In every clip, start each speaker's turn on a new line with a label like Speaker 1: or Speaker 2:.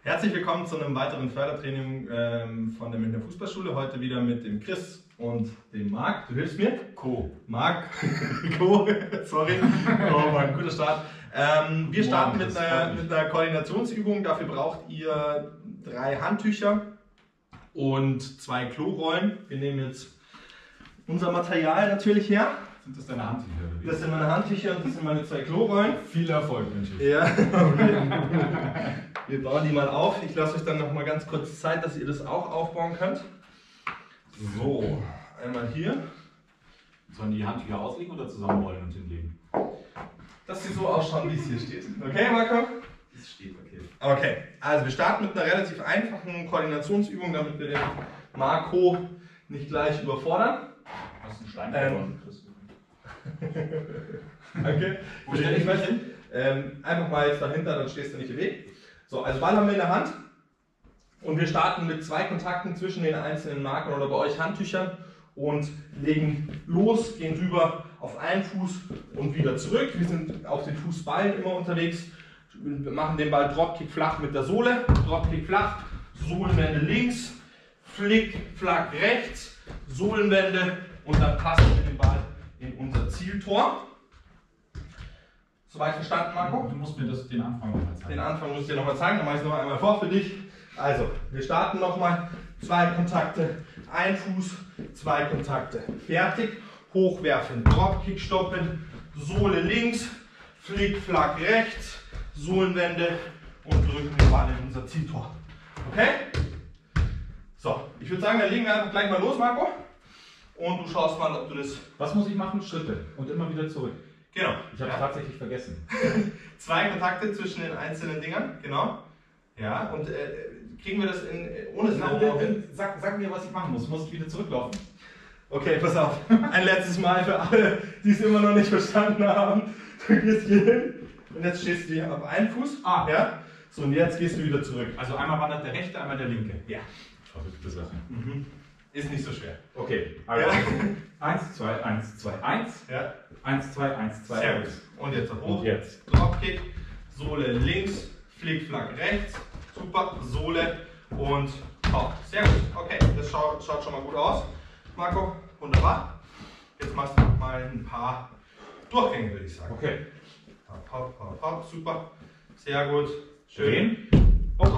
Speaker 1: Herzlich willkommen zu einem weiteren Fördertraining von der Münchner Fußballschule. Heute wieder mit dem Chris und dem Marc. Du hilfst mir? Marc. Sorry. Oh Mann, guter Start. Wir starten mit einer Koordinationsübung. Dafür braucht ihr 3 Handtücher und 2 Klorollen. Wir nehmen jetzt unser Material natürlich her.
Speaker 2: Sind das deine Handtücher?
Speaker 1: Das sind meine Handtücher und das sind meine 2 Klorollen.
Speaker 2: Viel Erfolg wünsche ich.
Speaker 1: Ja, wir bauen die mal auf. Ich lasse euch dann noch mal ganz kurz Zeit, dass ihr das auch aufbauen könnt. So, einmal hier.
Speaker 2: Sollen die Handtücher auslegen oder zusammenrollen und hinlegen?
Speaker 1: Dass sie so ausschauen, wie es hier steht. Okay, Marco?
Speaker 2: Das steht, okay.
Speaker 1: Okay, also wir starten mit einer relativ einfachen Koordinationsübung, damit wir den Marco nicht gleich überfordern.
Speaker 2: Hast du einen Stein verloren?
Speaker 1: Okay.
Speaker 2: Wo stelle ich mich hin?
Speaker 1: Einfach mal jetzt dahinter, dann stehst du nicht im Weg. So, also Ball haben wir in der Hand und wir starten mit 2 Kontakten zwischen den einzelnen Marken oder bei euch Handtüchern und legen los, gehen rüber auf einen Fuß und wieder zurück. Wir sind auf den Fußballen immer unterwegs. Wir machen den Ball Dropkick flach mit der Sohle, Dropkick flach, Sohlenwende links, Flick, Flack rechts, Sohlenwende und dann passen wir den Ball in unser Zieltor. Soweit verstanden, Marco?
Speaker 2: Du musst mir den Anfang nochmal zeigen.
Speaker 1: Den Anfang muss ich dir nochmal zeigen, dann mache ich es noch einmal vor für dich. Also, wir starten nochmal. 2 Kontakte, ein Fuß, 2 Kontakte. Fertig, hochwerfen, Dropkick stoppen, Sohle links, Flick, Flack rechts, Sohlenwende und drücken den Ball in unser Zieltor. Okay? So, ich würde sagen, dann legen wir einfach gleich mal los, Marco. Und du schaust mal, ob du das...
Speaker 2: Was muss ich machen? Schritte und immer wieder zurück.
Speaker 1: Genau.
Speaker 2: Ich habe es tatsächlich vergessen.
Speaker 1: 2 Kontakte zwischen den einzelnen Dingern, genau. Ja, und kriegen wir das ohne Slow-Mo hin?
Speaker 2: Sag mir, was ich machen muss. Muss ich wieder zurücklaufen?
Speaker 1: Okay, pass auf. Ein letztes Mal für alle, die es immer noch nicht verstanden haben. Du gehst hier hin und jetzt stehst du hier auf einem Fuß. Ja. So, und jetzt gehst du wieder zurück.
Speaker 2: Also einmal wandert der rechte, einmal der linke.
Speaker 1: Ja.
Speaker 2: Verrückte Sache.
Speaker 1: Ist nicht so schwer.
Speaker 2: Okay, also
Speaker 1: Ja.
Speaker 2: 1, 2, 1, 2, 1.
Speaker 1: Ja.
Speaker 2: 1, 2, 1, 2,
Speaker 1: Sehr
Speaker 2: 1.
Speaker 1: gut. Und jetzt hoch.
Speaker 2: Und jetzt.
Speaker 1: Dropkick, Sohle links, Flick, Flack rechts. Super, Sohle und Top. Sehr gut. Okay, das schaut schon mal gut aus. Marco, wunderbar. Jetzt machst du mal ein paar Durchgänge, würde ich sagen.
Speaker 2: Okay.
Speaker 1: Hopp, hopp, hopp, hopp. Super. Sehr gut. Schön.
Speaker 2: Drehen. Oh.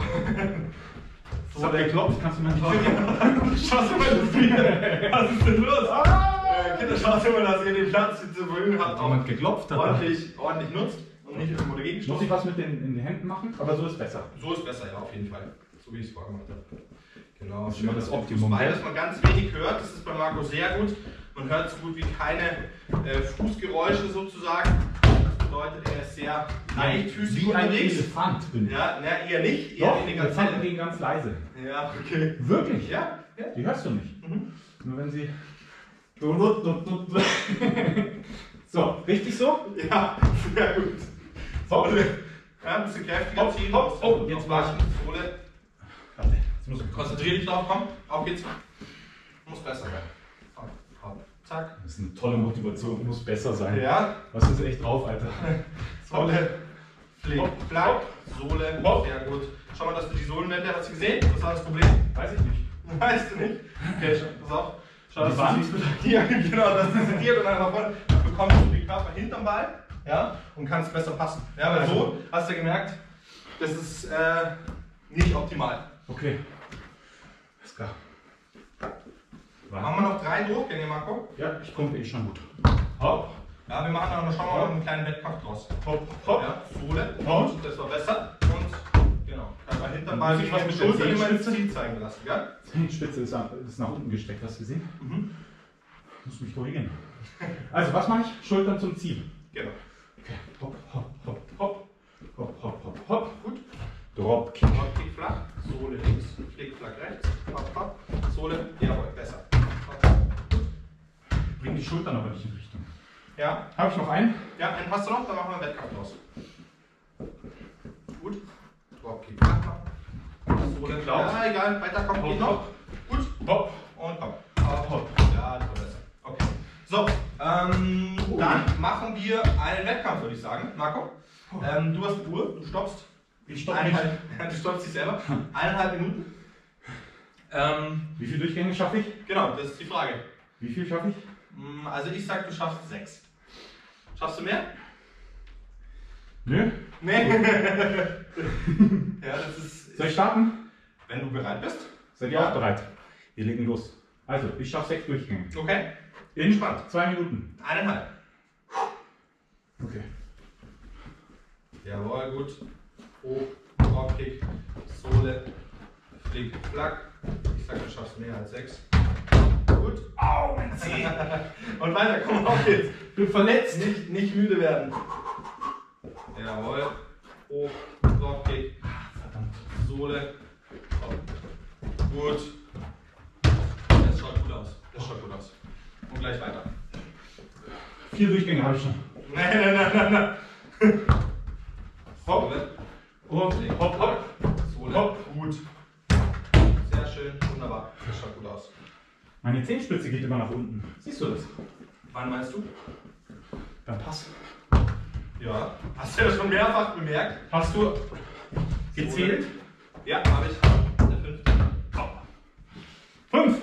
Speaker 1: So,
Speaker 2: Das hat geklopft, kannst du mir nicht
Speaker 1: Schaust du mal das wieder. Was ist denn los? Kinder, schaut immer, dass ihr den Platz zur Verfügung habt,
Speaker 2: jemand geklopft hat.
Speaker 1: ordentlich nutzt und nicht irgendwo dagegen
Speaker 2: Muss
Speaker 1: stoßt.
Speaker 2: ich was mit in den Händen machen? Aber so ist besser.
Speaker 1: So ist besser, ja, auf jeden Fall. So wie ich es vorgemacht habe. Genau.
Speaker 2: Das ist immer das Optimum.
Speaker 1: Weil dass man ganz wenig hört, das ist bei Marco sehr gut. Man hört so gut wie keine Fußgeräusche sozusagen. Das bedeutet, er ist sehr leichtfüßig
Speaker 2: Wie ein
Speaker 1: unterwegs.
Speaker 2: Elefant bin ich.
Speaker 1: Ja, na, eher nicht. Eher
Speaker 2: Doch,
Speaker 1: weniger
Speaker 2: Elefanten
Speaker 1: Zelle.
Speaker 2: gehen ganz leise.
Speaker 1: Ja, okay.
Speaker 2: Wirklich?
Speaker 1: Ja, ja.
Speaker 2: Die hörst du nicht.
Speaker 1: Mhm.
Speaker 2: Nur wenn sie... So, richtig so?
Speaker 1: Ja, sehr gut. Sohle. Ja, ein bisschen kräftiger ziehen.
Speaker 2: Oh, jetzt war ich.
Speaker 1: Sohle.
Speaker 2: Warte, jetzt muss ich
Speaker 1: Konzentrier dich drauf, komm. Auf geht's. Muss besser werden. Hopp, hopp, zack.
Speaker 2: Das ist eine tolle Motivation, muss besser sein.
Speaker 1: Ja.
Speaker 2: Was ist echt drauf, Alter?
Speaker 1: Sohle. Flick,
Speaker 2: Hopp,
Speaker 1: Flack. Sohle.
Speaker 2: Hopp.
Speaker 1: Sehr gut. Schau mal, dass du die Sohlenwände hast du gesehen. Was war das Problem?
Speaker 2: Weiß ich nicht.
Speaker 1: Weißt du nicht? Okay, pass auf. Schau,
Speaker 2: Die
Speaker 1: dass
Speaker 2: Wand?
Speaker 1: du sie ja, genau, dass du sie dir und dann nach vorne bekommst du den Körper hinterm Ball, ja, und kannst besser passen. Ja, weil so hast du gemerkt, das ist nicht optimal.
Speaker 2: Okay. Ist klar.
Speaker 1: Machen wir noch 3 Durchgänge, Marco?
Speaker 2: Ja, ich komme eh schon gut. Hopp.
Speaker 1: Ja, wir machen noch, schauen wir mal einen kleinen Wettkampf draus.
Speaker 2: Hopp, hopp.
Speaker 1: Ja, Sohle,
Speaker 2: Hopp.
Speaker 1: und das war besser. Und genau, kann man hinterm Ball
Speaker 2: Muss ich was
Speaker 1: mit
Speaker 2: mit der
Speaker 1: Schultern immer ins
Speaker 2: Zehenspitze?
Speaker 1: Ziel zeigen lassen, ja?
Speaker 2: Die Spitze ist nach unten gestreckt, hast du gesehen? Muss mich korrigieren. Also, was mache ich? Schultern zum Ziel.
Speaker 1: Genau.
Speaker 2: Okay. Hopp, hopp, hopp, hopp. Hopp, hopp, hopp, hopp.
Speaker 1: Gut.
Speaker 2: Dropkick.
Speaker 1: Dropkick flach, Sohle links, Flick, Flack rechts, hopp, hopp, Sohle, jawohl, besser. Hopp.
Speaker 2: Bring die Schultern aber nicht in Richtung.
Speaker 1: Ja,
Speaker 2: Habe ich noch einen?
Speaker 1: ja, einen hast du noch, dann machen wir einen Wettkampf draus. Gut. Dropkick flach machen. Sohle,
Speaker 2: Geklaut.
Speaker 1: ja, egal, weiter kommt, geht noch. Gut.
Speaker 2: Hopp.
Speaker 1: Und komm. Hopp, hopp. Ja, das war besser. Okay. So, dann machen wir einen Wettkampf, würde ich sagen. Marco, du hast die Uhr, du stoppst
Speaker 2: Ich stoppe mich.
Speaker 1: Du stoppst dich selber. 1,5 Minuten.
Speaker 2: Wie viele Durchgänge schaffe ich?
Speaker 1: Genau, das ist die Frage.
Speaker 2: Wie viel schaffe ich?
Speaker 1: Also ich sag, du schaffst 6. Schaffst du mehr?
Speaker 2: Nö.
Speaker 1: Nee. Ja, das ist.
Speaker 2: Soll ich starten?
Speaker 1: Wenn du bereit bist.
Speaker 2: Seid ihr auch bereit? Wir legen los. Also, ich schaffe 6 Durchgänge.
Speaker 1: Okay.
Speaker 2: In
Speaker 1: Spannend.
Speaker 2: 2 Minuten.
Speaker 1: 1,5.
Speaker 2: Okay.
Speaker 1: Jawohl, gut. Hoch, Dropkick, Sohle, Flick, Flack. Ich sag, du schaffst mehr als 6. Gut. Au, mein Zeh. Und weiter, komm auf jetzt. Du verletzt. Nicht müde werden. Jawohl. Hoch, Dropkick,
Speaker 2: Verdammt.
Speaker 1: Sohle. Gut. Das schaut gut aus. Das schaut gut aus. Und gleich weiter.
Speaker 2: 4 Durchgänge habe ich schon.
Speaker 1: Nein.
Speaker 2: Hopp.
Speaker 1: Sohle.
Speaker 2: Und hopp, hopp.
Speaker 1: Sohle.
Speaker 2: Hopp.
Speaker 1: Gut. Sehr schön. Wunderbar. Das schaut gut aus.
Speaker 2: Meine Zehenspitze geht immer nach unten. Siehst du das?
Speaker 1: Wann meinst du?
Speaker 2: Beim Pass.
Speaker 1: Ja. Hast du ja schon mehrfach bemerkt.
Speaker 2: Hast du gezählt?
Speaker 1: Ja, habe ich. Der 5.
Speaker 2: 5.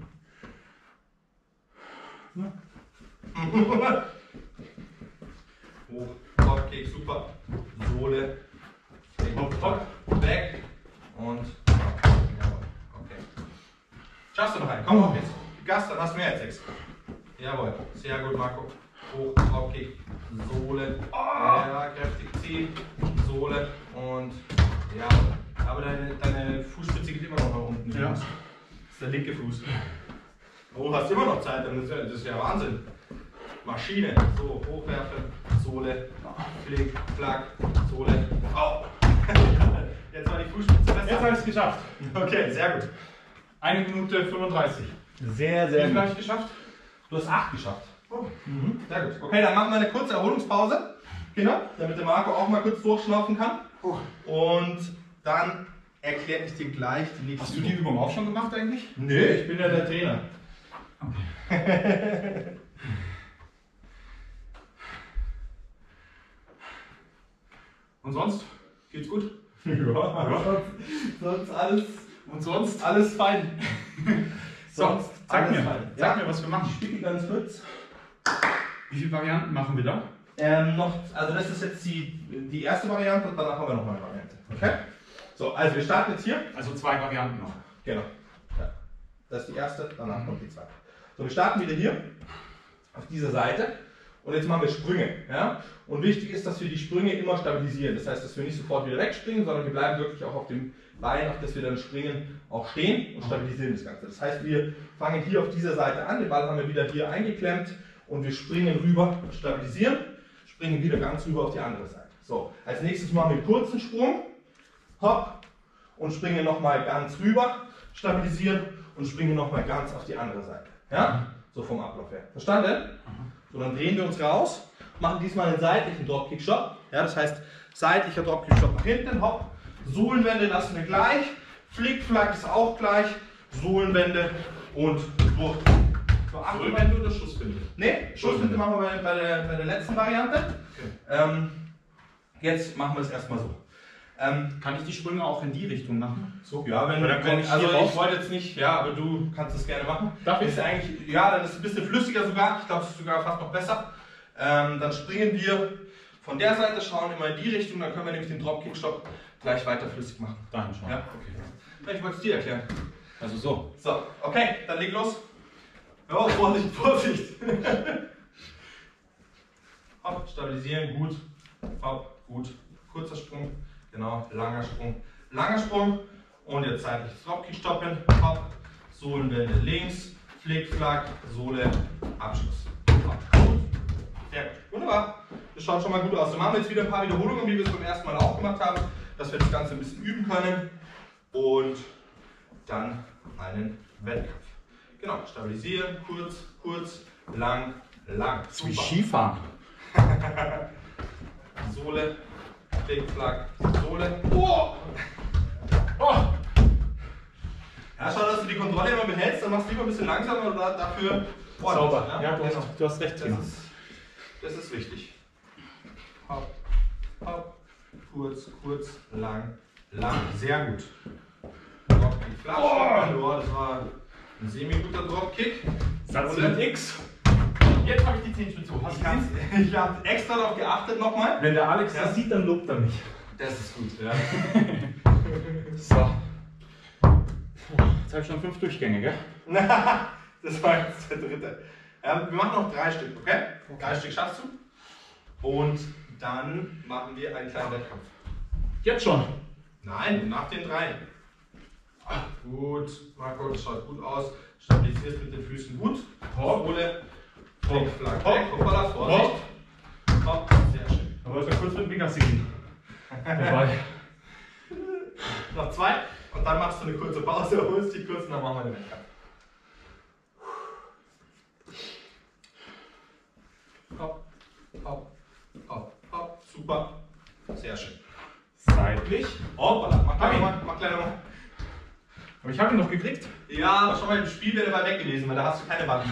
Speaker 1: Hoch, Dropkick, super. Sohle.
Speaker 2: Hopp, hopp.
Speaker 1: Weg. Und. Jawohl. Okay. Schaffst du noch einen? Komm auf jetzt. Gas, dann hast du mehr als 6. Jawohl. Sehr gut, Marco. Hoch, Dropkick, Sohle. Ja, kräftig ziehen. Sohle. Und. Ja. Aber deine Fußspitze geht immer noch nach unten.
Speaker 2: Ja.
Speaker 1: Das ist der linke Fuß. Oh, hast immer noch Zeit, das ist ja Wahnsinn. Maschine, so, hochwerfen, Sohle, Flick, Flack, Sohle, au! Jetzt war die Fußspitze besser.
Speaker 2: Jetzt habe ich es geschafft.
Speaker 1: Okay, sehr gut.
Speaker 2: 1 Minute 35.
Speaker 1: Sehr,
Speaker 2: Wie viel habe ich geschafft?
Speaker 1: Du hast 8 geschafft. Oh. Sehr gut. Okay, dann machen wir eine kurze Erholungspause. Genau, damit der Marco auch mal kurz durchschnaufen kann. Und dann erkläre ich dir gleich die nächste
Speaker 2: Hast du die Übung auch schon gemacht eigentlich?
Speaker 1: Nö, ich bin ja der Trainer.
Speaker 2: Okay.
Speaker 1: Und sonst? Geht's gut?
Speaker 2: Ja.
Speaker 1: Sonst alles.
Speaker 2: Und sonst?
Speaker 1: Alles fein.
Speaker 2: So, zeig
Speaker 1: alles
Speaker 2: mir.
Speaker 1: fein.
Speaker 2: Zeig mir, was wir machen.
Speaker 1: Ich spiele ganz kurz.
Speaker 2: Wie viele Varianten machen wir da?
Speaker 1: Also das ist jetzt die erste Variante und danach haben wir noch eine Variante. Okay? So, also wir starten jetzt hier.
Speaker 2: Also 2 Varianten noch.
Speaker 1: Genau. Ja. Das ist die erste, danach kommt die zweite. So, wir starten wieder hier auf dieser Seite und jetzt machen wir Sprünge. Ja? Und wichtig ist, dass wir die Sprünge immer stabilisieren. Das heißt, dass wir nicht sofort wieder wegspringen, sondern wir bleiben wirklich auch auf dem Bein, auf das wir dann springen, auch stehen und stabilisieren das Ganze. Das heißt, wir fangen hier auf dieser Seite an, den Ball haben wir wieder hier eingeklemmt und wir springen rüber, stabilisieren, springen wieder ganz rüber auf die andere Seite. So, als nächstes machen wir einen kurzen Sprung, hopp, und springen nochmal ganz rüber, stabilisieren und springen nochmal ganz auf die andere Seite. Ja? So vom Ablauf her. Verstanden? So, dann drehen wir uns raus, machen diesmal einen seitlichen Dropkick-Shot. Ja, das heißt, seitlicher Dropkick-Shot nach hinten, hopp. Sohlenwende lassen wir gleich. Flick-Flack ist auch gleich. Sohlenwende und durch. So,
Speaker 2: Sohlenwende oder Schusswinde?
Speaker 1: Ne, Schusswinde machen wir bei der letzten Variante. Okay. Jetzt machen wir es erstmal so.
Speaker 2: Kann ich die Sprünge auch in die Richtung machen?
Speaker 1: So, ja, wenn ich wollte jetzt nicht, ja, aber du kannst es gerne machen.
Speaker 2: Darf ich?
Speaker 1: Ist eigentlich, ja, dann ist es ein bisschen flüssiger sogar. Ich glaube, es ist sogar fast noch besser. Dann springen wir von der Seite, schauen immer in die Richtung, dann können wir nämlich den Dropkick-Shot gleich weiter flüssig machen.
Speaker 2: Dahin schauen.
Speaker 1: Ja, okay. Ich wollte es dir erklären.
Speaker 2: Also so.
Speaker 1: So, okay, dann leg los. Oh, Vorsicht, Vorsicht. Hopp, stabilisieren, gut. Hopp, gut. Kurzer Sprung, genau, langer Sprung. Und jetzt seitliches Dropkick stoppen. Hopp, Sohlenwende links, Flick, Flack, Sohle, Abschluss. Hopp, gut. Sehr gut, wunderbar. Das schaut schon mal gut aus. Dann machen wir jetzt wieder ein paar Wiederholungen, wie wir es beim ersten Mal auch gemacht haben, dass wir das Ganze ein bisschen üben können. Und dann einen Wettkampf. Genau, stabilisieren, kurz, lang.
Speaker 2: Das ist wie Skifahren.
Speaker 1: Sohle, Flick, Flack, Sohle. Oh! Oh! Ja, schau, dass du die Kontrolle immer behältst, dann machst du lieber ein bisschen langsamer oder dafür
Speaker 2: sauber. Ja,
Speaker 1: genau.
Speaker 2: du hast recht.
Speaker 1: Das ist wichtig. Hopp, hopp, kurz, lang, lang. Sehr gut. Dropkick, flach. Oh, das war ein semi-guter Dropkick.
Speaker 2: Satz mit X. Jetzt habe ich die Zehenspitze hoch.
Speaker 1: Ich habe extra darauf geachtet nochmal.
Speaker 2: Wenn der Alex das sieht, dann lobt er mich.
Speaker 1: Das ist gut, ja.
Speaker 2: So. Jetzt habe ich schon 5 Durchgänge, gell?
Speaker 1: Das war jetzt der dritte. Wir machen noch 3 Stück, okay? 3 Stück schaffst du. Und dann machen wir einen kleinen Wettkampf.
Speaker 2: Jetzt schon?
Speaker 1: Nein, nach den 3. Gut, Marco, das schaut gut aus. Stabilisierst mit den Füßen gut. Sohle, Flick, Flack, weg. Hoppala, Vorsicht. Hopp, sehr schön.
Speaker 2: Aber ich kurz mit dem Gassi gehen. Dabei.
Speaker 1: Noch 2 und dann machst du eine kurze Pause, holst dich kurz und dann machen wir den Wettkampf. Hopp, hopp, hopp, hopp, super. Sehr schön.
Speaker 2: Seitlich.
Speaker 1: Hoppala, mach gleich nochmal, mach gleich nochmal.
Speaker 2: Aber ich habe ihn noch gekriegt.
Speaker 1: Ja, aber schon mal im Spiel wäre der Ball weg gewesen, weil da hast du keine Wand.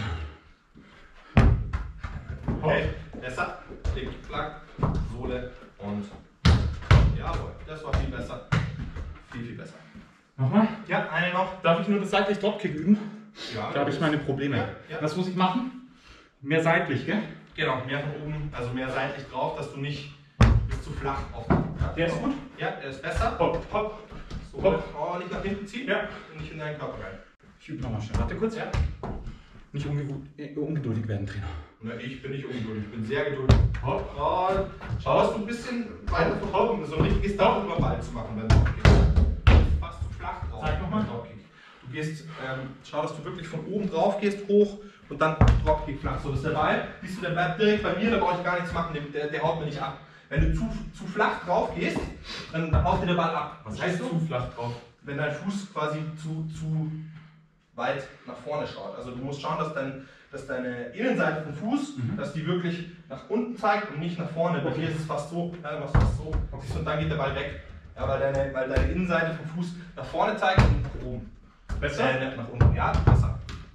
Speaker 1: Okay, besser. Klick, klack, Sohle und jawohl, das war viel besser. Viel besser.
Speaker 2: Nochmal?
Speaker 1: Ja, eine noch.
Speaker 2: Darf ich nur das seitlich Dropkick üben?
Speaker 1: Ja,
Speaker 2: Da habe ich meine Probleme.
Speaker 1: Ja.
Speaker 2: Was muss ich machen? Mehr seitlich, gell?
Speaker 1: Genau, mehr von oben, also mehr seitlich drauf, dass du nicht bist zu flach auf. Ja,
Speaker 2: Der ist gut?
Speaker 1: Ja, der ist besser.
Speaker 2: Hopp, hopp.
Speaker 1: So,
Speaker 2: Hopp.
Speaker 1: oh, nicht nach hinten ziehen.
Speaker 2: Ja.
Speaker 1: Und nicht in deinen Körper rein.
Speaker 2: Ich übe nochmal schnell. Warte kurz.
Speaker 1: Ja.
Speaker 2: Nicht ungeduldig werden, Trainer.
Speaker 1: Na, ich bin nicht ungeduldig, ich bin sehr geduldig.
Speaker 2: Hopp.
Speaker 1: Oh, schau, dass du ein bisschen weiter von oben, so ein richtiges Down über Ball zu machen beim Dropkick. Fast zu flach drauf.
Speaker 2: Zeig nochmal.
Speaker 1: Dropkick. Du gehst, schau, dass du wirklich von oben drauf gehst, hoch und dann Dropkick flach. So, dass der Ball, siehst du, der bleibt direkt bei mir, da brauche ich gar nichts machen, der haut mir nicht ab. Wenn du zu flach drauf gehst, dann haut dir der Ball ab.
Speaker 2: Was heißt zu flach drauf?
Speaker 1: Wenn dein Fuß quasi zu weit nach vorne schaut. Also du musst schauen, dass deine Innenseite vom Fuß, dass die wirklich nach unten zeigt und nicht nach vorne. Bei dir ist es fast so, ja, du machst fast so und dann geht der Ball weg. Ja, weil deine Innenseite vom Fuß nach vorne zeigt und nach oben.
Speaker 2: Besser?
Speaker 1: Nicht nach unten. Ja, besser.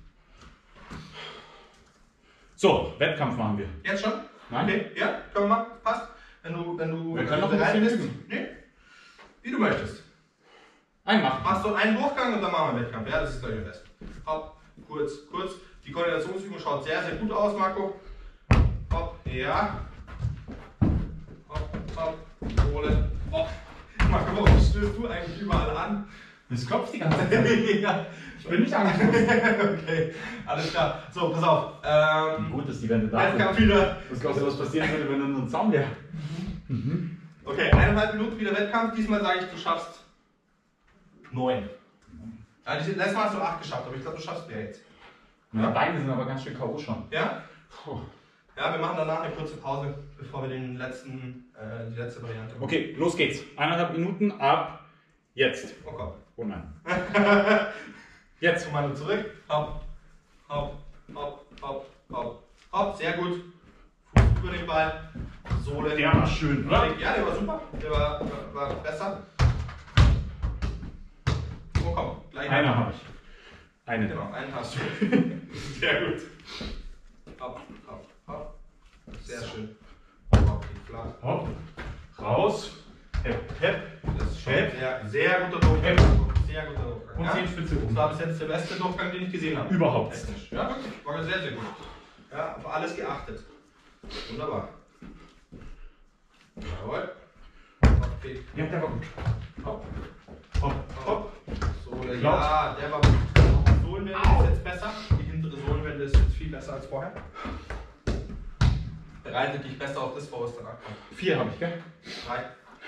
Speaker 2: So, Wettkampf machen wir.
Speaker 1: Jetzt schon?
Speaker 2: Nein?
Speaker 1: Okay, ja, können wir machen. Passt. Wenn du
Speaker 2: Wir können noch ein
Speaker 1: bereit
Speaker 2: bisschen
Speaker 1: bist.
Speaker 2: üben.
Speaker 1: Nee, wie du möchtest.
Speaker 2: Einmachen.
Speaker 1: Machst du einen Durchgang und dann machen wir Wettkampf. Ja, das ist gleich am besten. Hopp, kurz. Die Koordinationsübung schaut sehr gut aus, Marco. Hopp, ja. Hopp, Sohle. Oh, Marco, warum stößt du eigentlich überall an?
Speaker 2: Das klopft die ganze Zeit.
Speaker 1: Ja,
Speaker 2: Ich bin nicht angeschlossen.
Speaker 1: okay, alles klar. So, pass auf.
Speaker 2: Gut, dass die Wände da sind.
Speaker 1: Wettkampf wieder.
Speaker 2: Was glaubst du, was passieren würde, wenn dann so ein Zaun wäre?
Speaker 1: Okay, 1,5 Minuten wieder Wettkampf. Diesmal sage ich, du schaffst 9. Ja, letztes Mal hast du 8 geschafft, aber ich glaube, du schaffst mehr jetzt.
Speaker 2: Meine Beine sind aber ganz schön K.O. schon.
Speaker 1: Ja?
Speaker 2: Puh.
Speaker 1: Ja, wir machen danach eine kurze Pause, bevor wir die letzte Variante machen.
Speaker 2: Okay, los geht's. 1,5 Minuten ab jetzt.
Speaker 1: Oh Gott.
Speaker 2: Oh nein. Jetzt.
Speaker 1: Mal zurück. Hopp, hopp, hopp, hopp, hopp, hopp. Sehr gut. Fuß über den Ball. Sohle.
Speaker 2: Der war schön, oder?
Speaker 1: Ja, der war super. Der war besser. Oh komm, gleich.
Speaker 2: Einer habe ich. Eine.
Speaker 1: Genau, einen hast du. Sehr gut. Hopp, hopp, hopp. Sehr schön. Hopp, flach.
Speaker 2: Hopp. Raus. Hepp, hepp.
Speaker 1: Das ist schon
Speaker 2: Hepp.
Speaker 1: sehr guter Durchgang. Sehr guter Durchgang.
Speaker 2: Und Zehenspitze
Speaker 1: Das
Speaker 2: oben.
Speaker 1: war bis jetzt der beste Durchgang, den ich gesehen habe.
Speaker 2: Überhaupt.
Speaker 1: Technisch. Ja, wirklich. War sehr gut. Ja, auf alles geachtet. Wunderbar. Jawohl. Okay.
Speaker 2: Ja, der war gut.
Speaker 1: Hopp,
Speaker 2: Hopp.
Speaker 1: hopp. Sohle,
Speaker 2: Laut.
Speaker 1: ja, der war gut. Die Sohlenwende ist jetzt besser. Die hintere Sohlenwende ist jetzt viel besser als vorher. Bereite dich besser auf das vor, was danach kommt.
Speaker 2: 4 habe ich, gell?
Speaker 1: 3.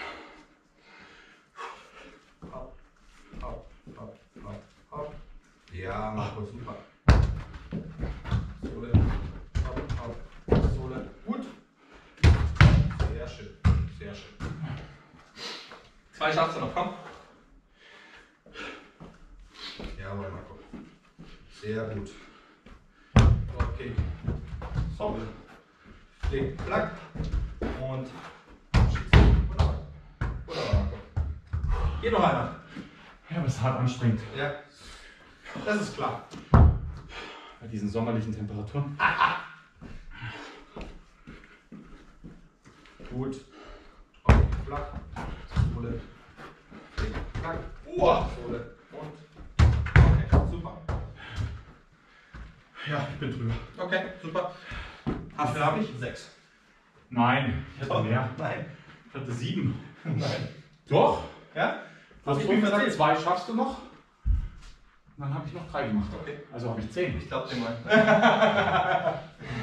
Speaker 1: Hopp, hopp, hopp, hopp, hopp. Ja, Marco, super. Sohle, hopp, hopp, Sohle. Gut. Sehr schön, sehr schön. 2 schaffst du noch, komm. Jawohl, Marco. Sehr gut. Okay. Sohle. Flick, flack. Und schieß. Wunderbar. Wunderbar, Marco. Geht noch einer.
Speaker 2: Ja, aber es ist hart anstrengend.
Speaker 1: Ja. Das ist klar.
Speaker 2: Bei diesen sommerlichen Temperaturen.
Speaker 1: Gut. Okay, flach, Sohle, Kick, flack, Sohle und okay, super.
Speaker 2: Ja, ich bin drüber.
Speaker 1: Okay, super. Wie viel habe ich? 6.
Speaker 2: Nein, ich hatte mehr.
Speaker 1: Nein.
Speaker 2: Ich hatte 7.
Speaker 1: Nein.
Speaker 2: Doch?
Speaker 1: Ja?
Speaker 2: Du hast
Speaker 1: Hab ich
Speaker 2: vorhin
Speaker 1: mir
Speaker 2: gesagt,
Speaker 1: erzählt.
Speaker 2: 2 schaffst du noch. Dann habe ich noch 3 gemacht.
Speaker 1: Okay.
Speaker 2: Also habe ich 10.
Speaker 1: Ich glaube dir mal.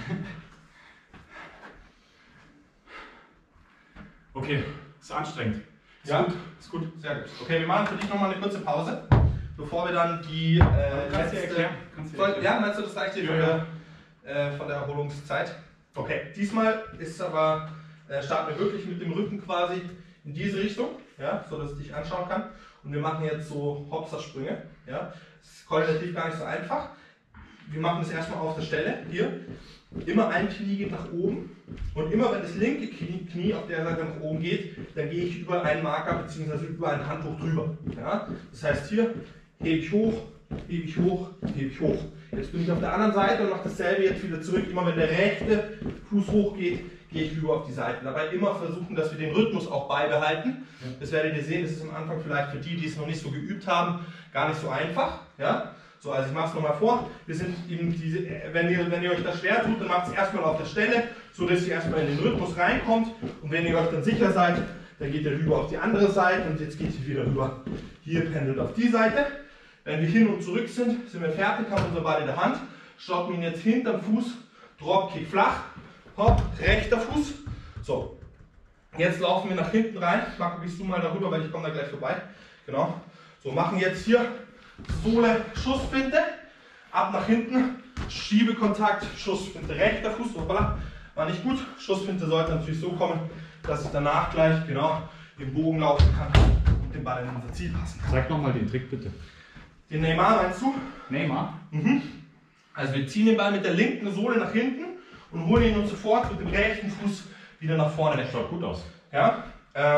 Speaker 2: Okay, ist anstrengend. Ist
Speaker 1: Ja?
Speaker 2: gut. Ist gut.
Speaker 1: Sehr gut. Okay, wir machen für dich nochmal eine kurze Pause, bevor wir dann die
Speaker 2: Kannst du erklären? Kannst du erklären?
Speaker 1: Ja, meinst du das gleiche von der Erholungszeit? Okay, diesmal ist aber, starten wir wirklich mit dem Rücken quasi in diese Richtung, ja, so dass ich dich anschauen kann. Und wir machen jetzt so Hopser-Sprünge. Ja. Das ist koordinativ gar nicht so einfach. Wir machen das erstmal auf der Stelle, hier. Immer ein Knie geht nach oben und immer wenn das linke Knie auf der Seite nach oben geht, dann gehe ich über einen Marker bzw. über ein Handtuch drüber. Ja? Das heißt hier hebe ich hoch, hebe ich hoch, hebe ich hoch. Jetzt bin ich auf der anderen Seite und mache dasselbe jetzt wieder zurück. Immer wenn der rechte Fuß hoch geht, gehe ich rüber auf die Seite. Dabei immer versuchen, dass wir den Rhythmus auch beibehalten. Das werdet ihr sehen, das ist am Anfang vielleicht für die, die es noch nicht so geübt haben, gar nicht so einfach. Ja? So, also ich mache es nochmal vor. Wir sind eben diese, wenn ihr euch das schwer tut, dann macht es erstmal auf der Stelle, so dass ihr erstmal in den Rhythmus reinkommt. Und wenn ihr euch dann sicher seid, dann geht ihr rüber auf die andere Seite und jetzt geht ihr wieder rüber. Hier pendelt auf die Seite. Wenn wir hin und zurück sind, sind wir fertig, haben unser Ball in der Hand, stoppen ihn jetzt hinterm Fuß, Dropkick flach, hopp, rechter Fuß. So, jetzt laufen wir nach hinten rein. Marco, gehst du mal darüber, weil ich komme da gleich vorbei. Genau. So, machen jetzt hier Sohle, Schussfinte, ab nach hinten, Schiebekontakt, Schussfinte, rechter Fuß, hoppala, war nicht gut. Schussfinte sollte natürlich so kommen, dass ich danach gleich genau im Bogen laufen kann und den Ball in unser Ziel passen kann.
Speaker 2: Sag nochmal den Trick bitte.
Speaker 1: Den Neymar meinst du?
Speaker 2: Neymar?
Speaker 1: Mhm. Also wir ziehen den Ball mit der linken Sohle nach hinten und holen ihn uns sofort mit dem rechten Fuß wieder nach vorne weg.
Speaker 2: Schaut gut aus.
Speaker 1: Ja?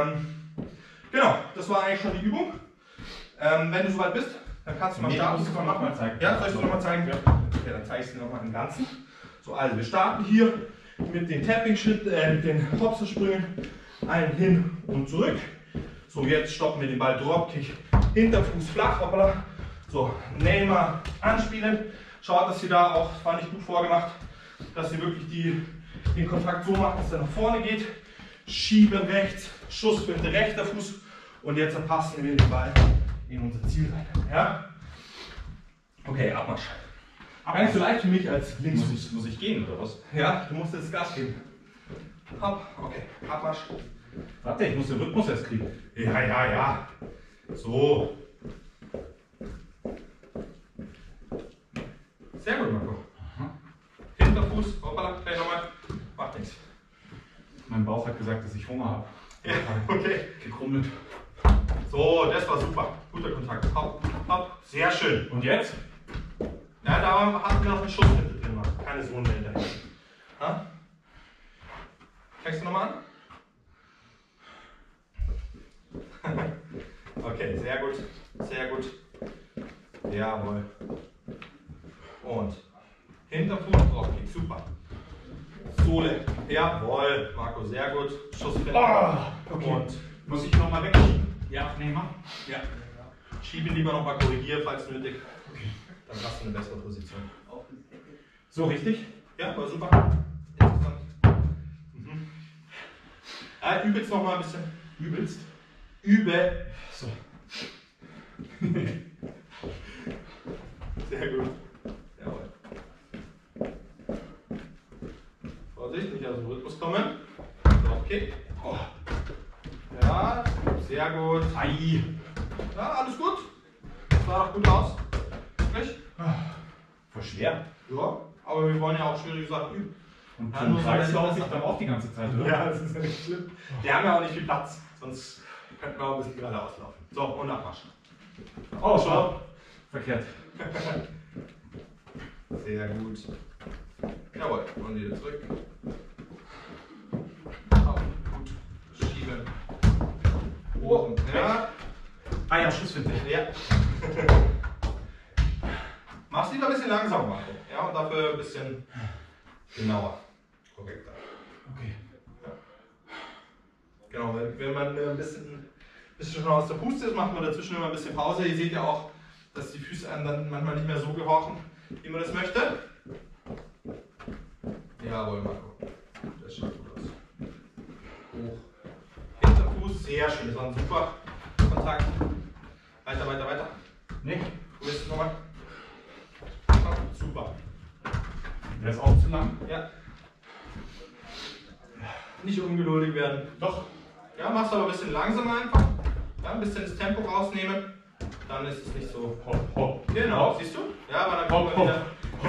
Speaker 1: Genau, das war eigentlich schon die Übung. Wenn du soweit bist, dann kannst du mal starten.
Speaker 2: Musst du mal zeigen.
Speaker 1: Ja, soll ich es nochmal zeigen? Ja. Okay, dann zeige ich es dir nochmal im Ganzen. So, also wir starten hier mit den Tapping-Schritt, mit den Hopsersprüngen. Ein hin und zurück. So, jetzt stoppen wir den Ball, Dropkick, Hinterfuß flach, hoppala. So, Neymar anspielen. Schaut, dass ihr da auch, das fand ich gut vorgemacht, dass ihr wirklich den Kontakt so macht, dass er nach vorne geht. Schieben rechts, Schussfinte, rechter Fuß. Und jetzt passen wir den Ball in unser Ziel rein. Ja? Okay, Abmarsch. Gar nicht so leicht für mich als Linksfuß.
Speaker 2: Muss ich gehen oder was?
Speaker 1: Ja, du musst jetzt Gas geben. Hopp, okay, Abmarsch.
Speaker 2: Warte, ich muss den Rhythmus erst kriegen.
Speaker 1: Ja. So. Sehr gut, Marco. Hinterfuß, hoppala, gleich nochmal. Macht nichts.
Speaker 2: Mein Bauch hat gesagt, dass ich Hunger habe.
Speaker 1: Ja, okay.
Speaker 2: Gekrummelt.
Speaker 1: So, das war super. Guter Kontakt. Hopp, hopp. Sehr schön.
Speaker 2: Und jetzt?
Speaker 1: Ja, da hatten wir noch eine Schussfinte drin, Marco. Keine Sohn mehr hinterher. Ha? Fängst du nochmal an? Okay, sehr gut. Sehr gut. Jawohl. Und Hinterfuß, Dropkick, super. Sohle, jawohl, Marco, sehr gut. Schussfinte.
Speaker 2: Okay.
Speaker 1: Und
Speaker 2: Muss ich nochmal wegschieben? Ja, Neymar.
Speaker 1: ja, schiebe lieber nochmal korrigieren, falls nötig. Okay. Dann hast du eine bessere Position. So, richtig? Ja, war super. Interessant. Mhm. Ja, übe jetzt nochmal ein bisschen.
Speaker 2: Übelst?
Speaker 1: Übe.
Speaker 2: So.
Speaker 1: Sehr gut. Jawohl. Vorsicht, nicht aus dem Rhythmus kommen. Okay. Oh. Ja, sehr gut.
Speaker 2: Ei.
Speaker 1: Ja, alles gut. Sah doch gut aus. Nicht?
Speaker 2: Voll schwer.
Speaker 1: Ja, aber wir wollen ja auch schwierige Sachen üben.
Speaker 2: Und
Speaker 1: Ja,
Speaker 2: zum
Speaker 1: nur so
Speaker 2: Kreis
Speaker 1: eine
Speaker 2: laufe ich
Speaker 1: Sache.
Speaker 2: dann auch die ganze Zeit, oder?
Speaker 1: Ja, das ist ja nicht schlimm. Wir haben ja auch nicht viel Platz, sonst könnten wir auch ein bisschen geradeaus laufen. So, und Abmarsch.
Speaker 2: Oh, schon. Verkehrt.
Speaker 1: Sehr gut. Jawohl, und wieder zurück. Auf, gut. Schieben. Oh, ja.
Speaker 2: Ah ja, Schussfinte.
Speaker 1: Ja. Mach's lieber ein bisschen langsamer, Marco. Ja, und dafür ein bisschen genauer. Korrekter.
Speaker 2: Okay.
Speaker 1: Genau, wenn man ein bisschen schon aus der Puste ist, machen wir dazwischen immer ein bisschen Pause. Ihr seht ja auch, dass die Füße einem dann manchmal nicht mehr so gehorchen, wie man das möchte. Jawohl, Marco. Das schaut gut aus. Hoch. Hinterfuß, sehr schön. Das war ein super Kontakt. Weiter, weiter, weiter.
Speaker 2: Nee.
Speaker 1: Probierst du nochmal? Super.
Speaker 2: Der ist auch zu lang.
Speaker 1: Ja. Nicht ungeduldig werden.
Speaker 2: Doch.
Speaker 1: Ja, machst aber ein bisschen langsamer einfach. Ja, ein bisschen das Tempo rausnehmen. Dann ist es nicht so.
Speaker 2: Hopp, hopp.
Speaker 1: Genau,
Speaker 2: Hopp.
Speaker 1: siehst du? Ja, aber dann kommen
Speaker 2: Hopp,
Speaker 1: wir wieder.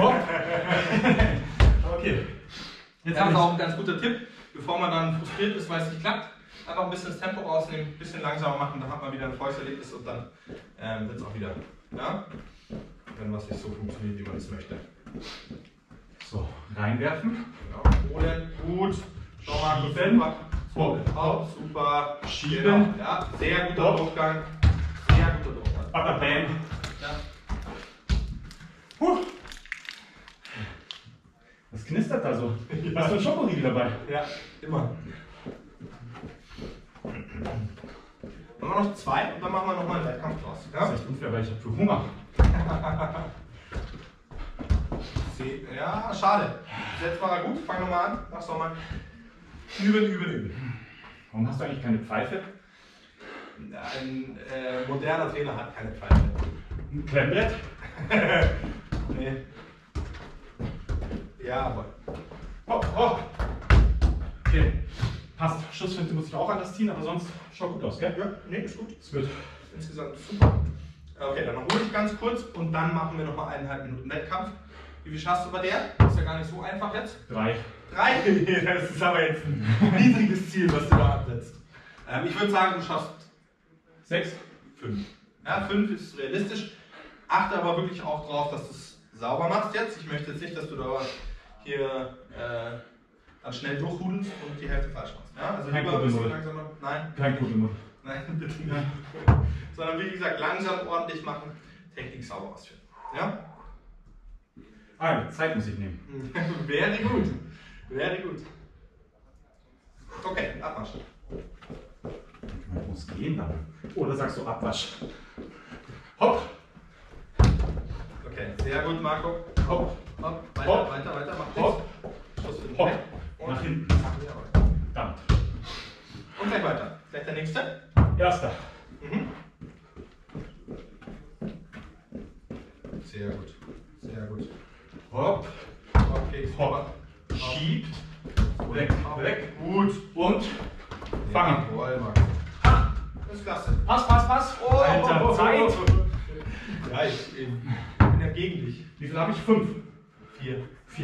Speaker 2: Hopp. Okay.
Speaker 1: Jetzt haben wir auch ein ganz guter Tipp, bevor man dann frustriert ist, weil es nicht klappt. Einfach ein bisschen das Tempo rausnehmen, ein bisschen langsamer machen, dann hat man wieder ein Erfolgserlebnis und dann wird es auch wieder. Ja? Wenn was nicht so funktioniert, wie man es möchte.
Speaker 2: So, reinwerfen.
Speaker 1: Genau, holen, gut. Schau mal,
Speaker 2: Schieben.
Speaker 1: super. So, hopp, super.
Speaker 2: Schieben.
Speaker 1: Genau. Ja, sehr guter
Speaker 2: Hopp.
Speaker 1: Durchgang. Sehr guter Durchgang.
Speaker 2: Bam.
Speaker 1: Ja.
Speaker 2: Was knistert da so? Hast du einen Schokoriegel dabei?
Speaker 1: Ja, immer. Machen wir noch 2 und dann machen wir nochmal einen Wettkampf draus.
Speaker 2: Das
Speaker 1: Ja?
Speaker 2: ist echt unfair, weil ich habe für Hunger.
Speaker 1: Ja, schade. Jetzt war er gut, fang nochmal an. Mach's nochmal. Üben, üben, üben.
Speaker 2: Warum hast du eigentlich keine Pfeife?
Speaker 1: Ein moderner Trainer hat keine Pfeife.
Speaker 2: Ein Klemmbrett?
Speaker 1: Nee. Ja, aber.
Speaker 2: Hopp, hopp. Okay, passt. Schussfinte muss ich auch anders ziehen, aber sonst schaut gut aus, gell?
Speaker 1: Ja, nee, ist gut.
Speaker 2: Es wird.
Speaker 1: Insgesamt super. Okay, dann hole ich ganz kurz und dann machen wir nochmal 1,5 Minuten Wettkampf. Wie viel schaffst du bei der? Ist ja gar nicht so einfach jetzt.
Speaker 2: 3.
Speaker 1: 3? Das ist aber jetzt ein niedriges Ziel, was du da absetzt. Ich würde sagen, du schaffst
Speaker 2: 6.
Speaker 1: 5. Ja, 5 ist realistisch. Achte aber wirklich auch drauf, dass du es sauber machst jetzt. Ich möchte jetzt nicht, dass du da hier dann schnell durchhudelst und die Hälfte falsch machst. Ja? Also
Speaker 2: Kein
Speaker 1: lieber ein bisschen
Speaker 2: Kuddelmuddel.
Speaker 1: langsamer. Nein,
Speaker 2: Kein Kuddelmuddel.
Speaker 1: nein, bitte nicht. Sondern wie gesagt, langsam ordentlich machen, Technik sauber ausführen. Ja?
Speaker 2: Ah, Zeit muss ich nehmen.
Speaker 1: Very gut. Very gut. Okay, Abwasch.
Speaker 2: Ich muss gehen dann. Oder sagst du Abwasch? Hopp!
Speaker 1: Okay, sehr gut, Marco.
Speaker 2: Hopp!
Speaker 1: Hopp, weiter,
Speaker 2: Hopp.
Speaker 1: weiter, weiter, mach
Speaker 2: Hopp!
Speaker 1: nichts. Schuss für den
Speaker 2: Hopp!
Speaker 1: Weg. Und
Speaker 2: Nach hinten.
Speaker 1: jawohl.
Speaker 2: Verdammt.
Speaker 1: Und gleich weiter. Gleich der nächste.
Speaker 2: Erster.
Speaker 1: Mhm. Sehr gut. Sehr gut.
Speaker 2: Hopp!
Speaker 1: Okay,
Speaker 2: Hopp! Schiebt. Weg, weg.
Speaker 1: Gut.
Speaker 2: Und fangen.
Speaker 1: Jawohl, Marco. Das ist klasse.
Speaker 2: Pass, pass, pass. Alter, Zeit.
Speaker 1: Ja, ich bin ja gegen dich.
Speaker 2: Wie viel habe ich? 5.
Speaker 1: 4.
Speaker 2: 4.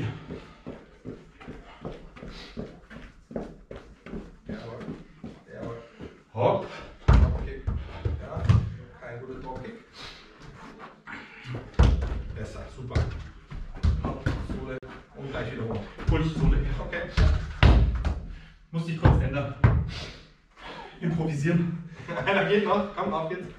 Speaker 1: Jawohl. Jawohl.
Speaker 2: Hopp.
Speaker 1: Dropkick. Ja, kein guter Dropkick. Besser, super. Sohle und gleich wieder hoch.
Speaker 2: Hol ich Sohle.
Speaker 1: Okay.
Speaker 2: Musste ich kurz ändern. Improvisieren.
Speaker 1: Einer geht noch. Komm, auf geht's.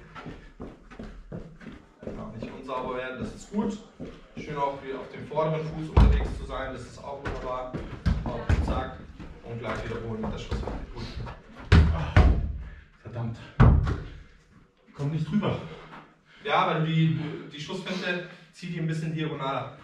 Speaker 1: Genau, nicht unsauber werden, das ist gut. Schön auch wie auf dem vorderen Fuß unterwegs zu sein, das ist auch wunderbar. Auf, zack. Und gleich wiederholen mit der Schusswaffe. Gut.
Speaker 2: Verdammt. Komm nicht drüber.
Speaker 1: Ja, weil die Schussfinte zieht die ein bisschen diagonal.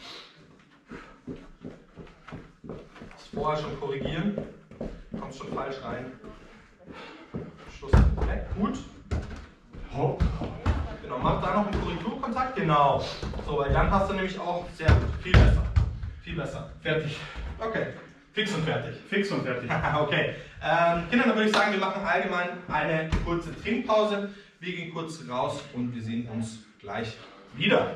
Speaker 1: Das vorher schon korrigieren. Kommst schon falsch rein. Schussfinte weg. Gut.
Speaker 2: Hopp.
Speaker 1: Genau, mach da noch einen Korrekturkontakt. Genau. So, weil dann hast du nämlich auch sehr gut. Viel besser. Viel besser.
Speaker 2: Fertig.
Speaker 1: Okay. Fix und fertig.
Speaker 2: Fix und fertig.
Speaker 1: Okay. Kinder, dann würde ich sagen, wir machen allgemein eine kurze Trinkpause. Wir gehen kurz raus und wir sehen uns gleich wieder.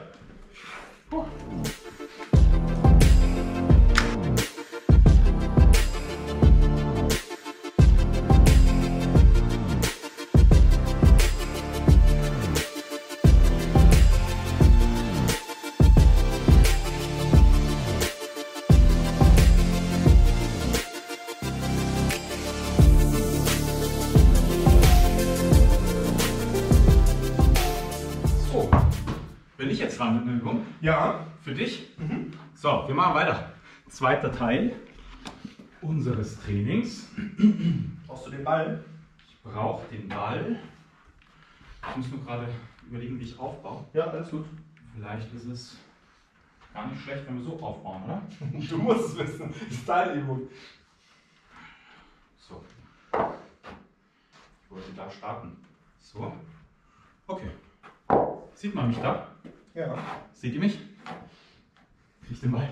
Speaker 2: So. Bin ich jetzt dran mit einer Übung?
Speaker 1: Ja.
Speaker 2: Für dich? So, wir machen weiter. Zweiter Teil. unseres Trainings.
Speaker 1: Brauchst du den Ball?
Speaker 2: Ich brauche den Ball. Ich muss nur gerade überlegen, wie ich aufbaue.
Speaker 1: Ja, alles gut.
Speaker 2: Vielleicht ist es gar nicht schlecht, wenn wir so aufbauen, oder?
Speaker 1: Du musst es wissen. Das ist deine Übung.
Speaker 2: So. Ich wollte da starten. So. Okay. Sieht man mich da?
Speaker 1: Ja.
Speaker 2: Seht ihr mich? Krieg ich den Ball?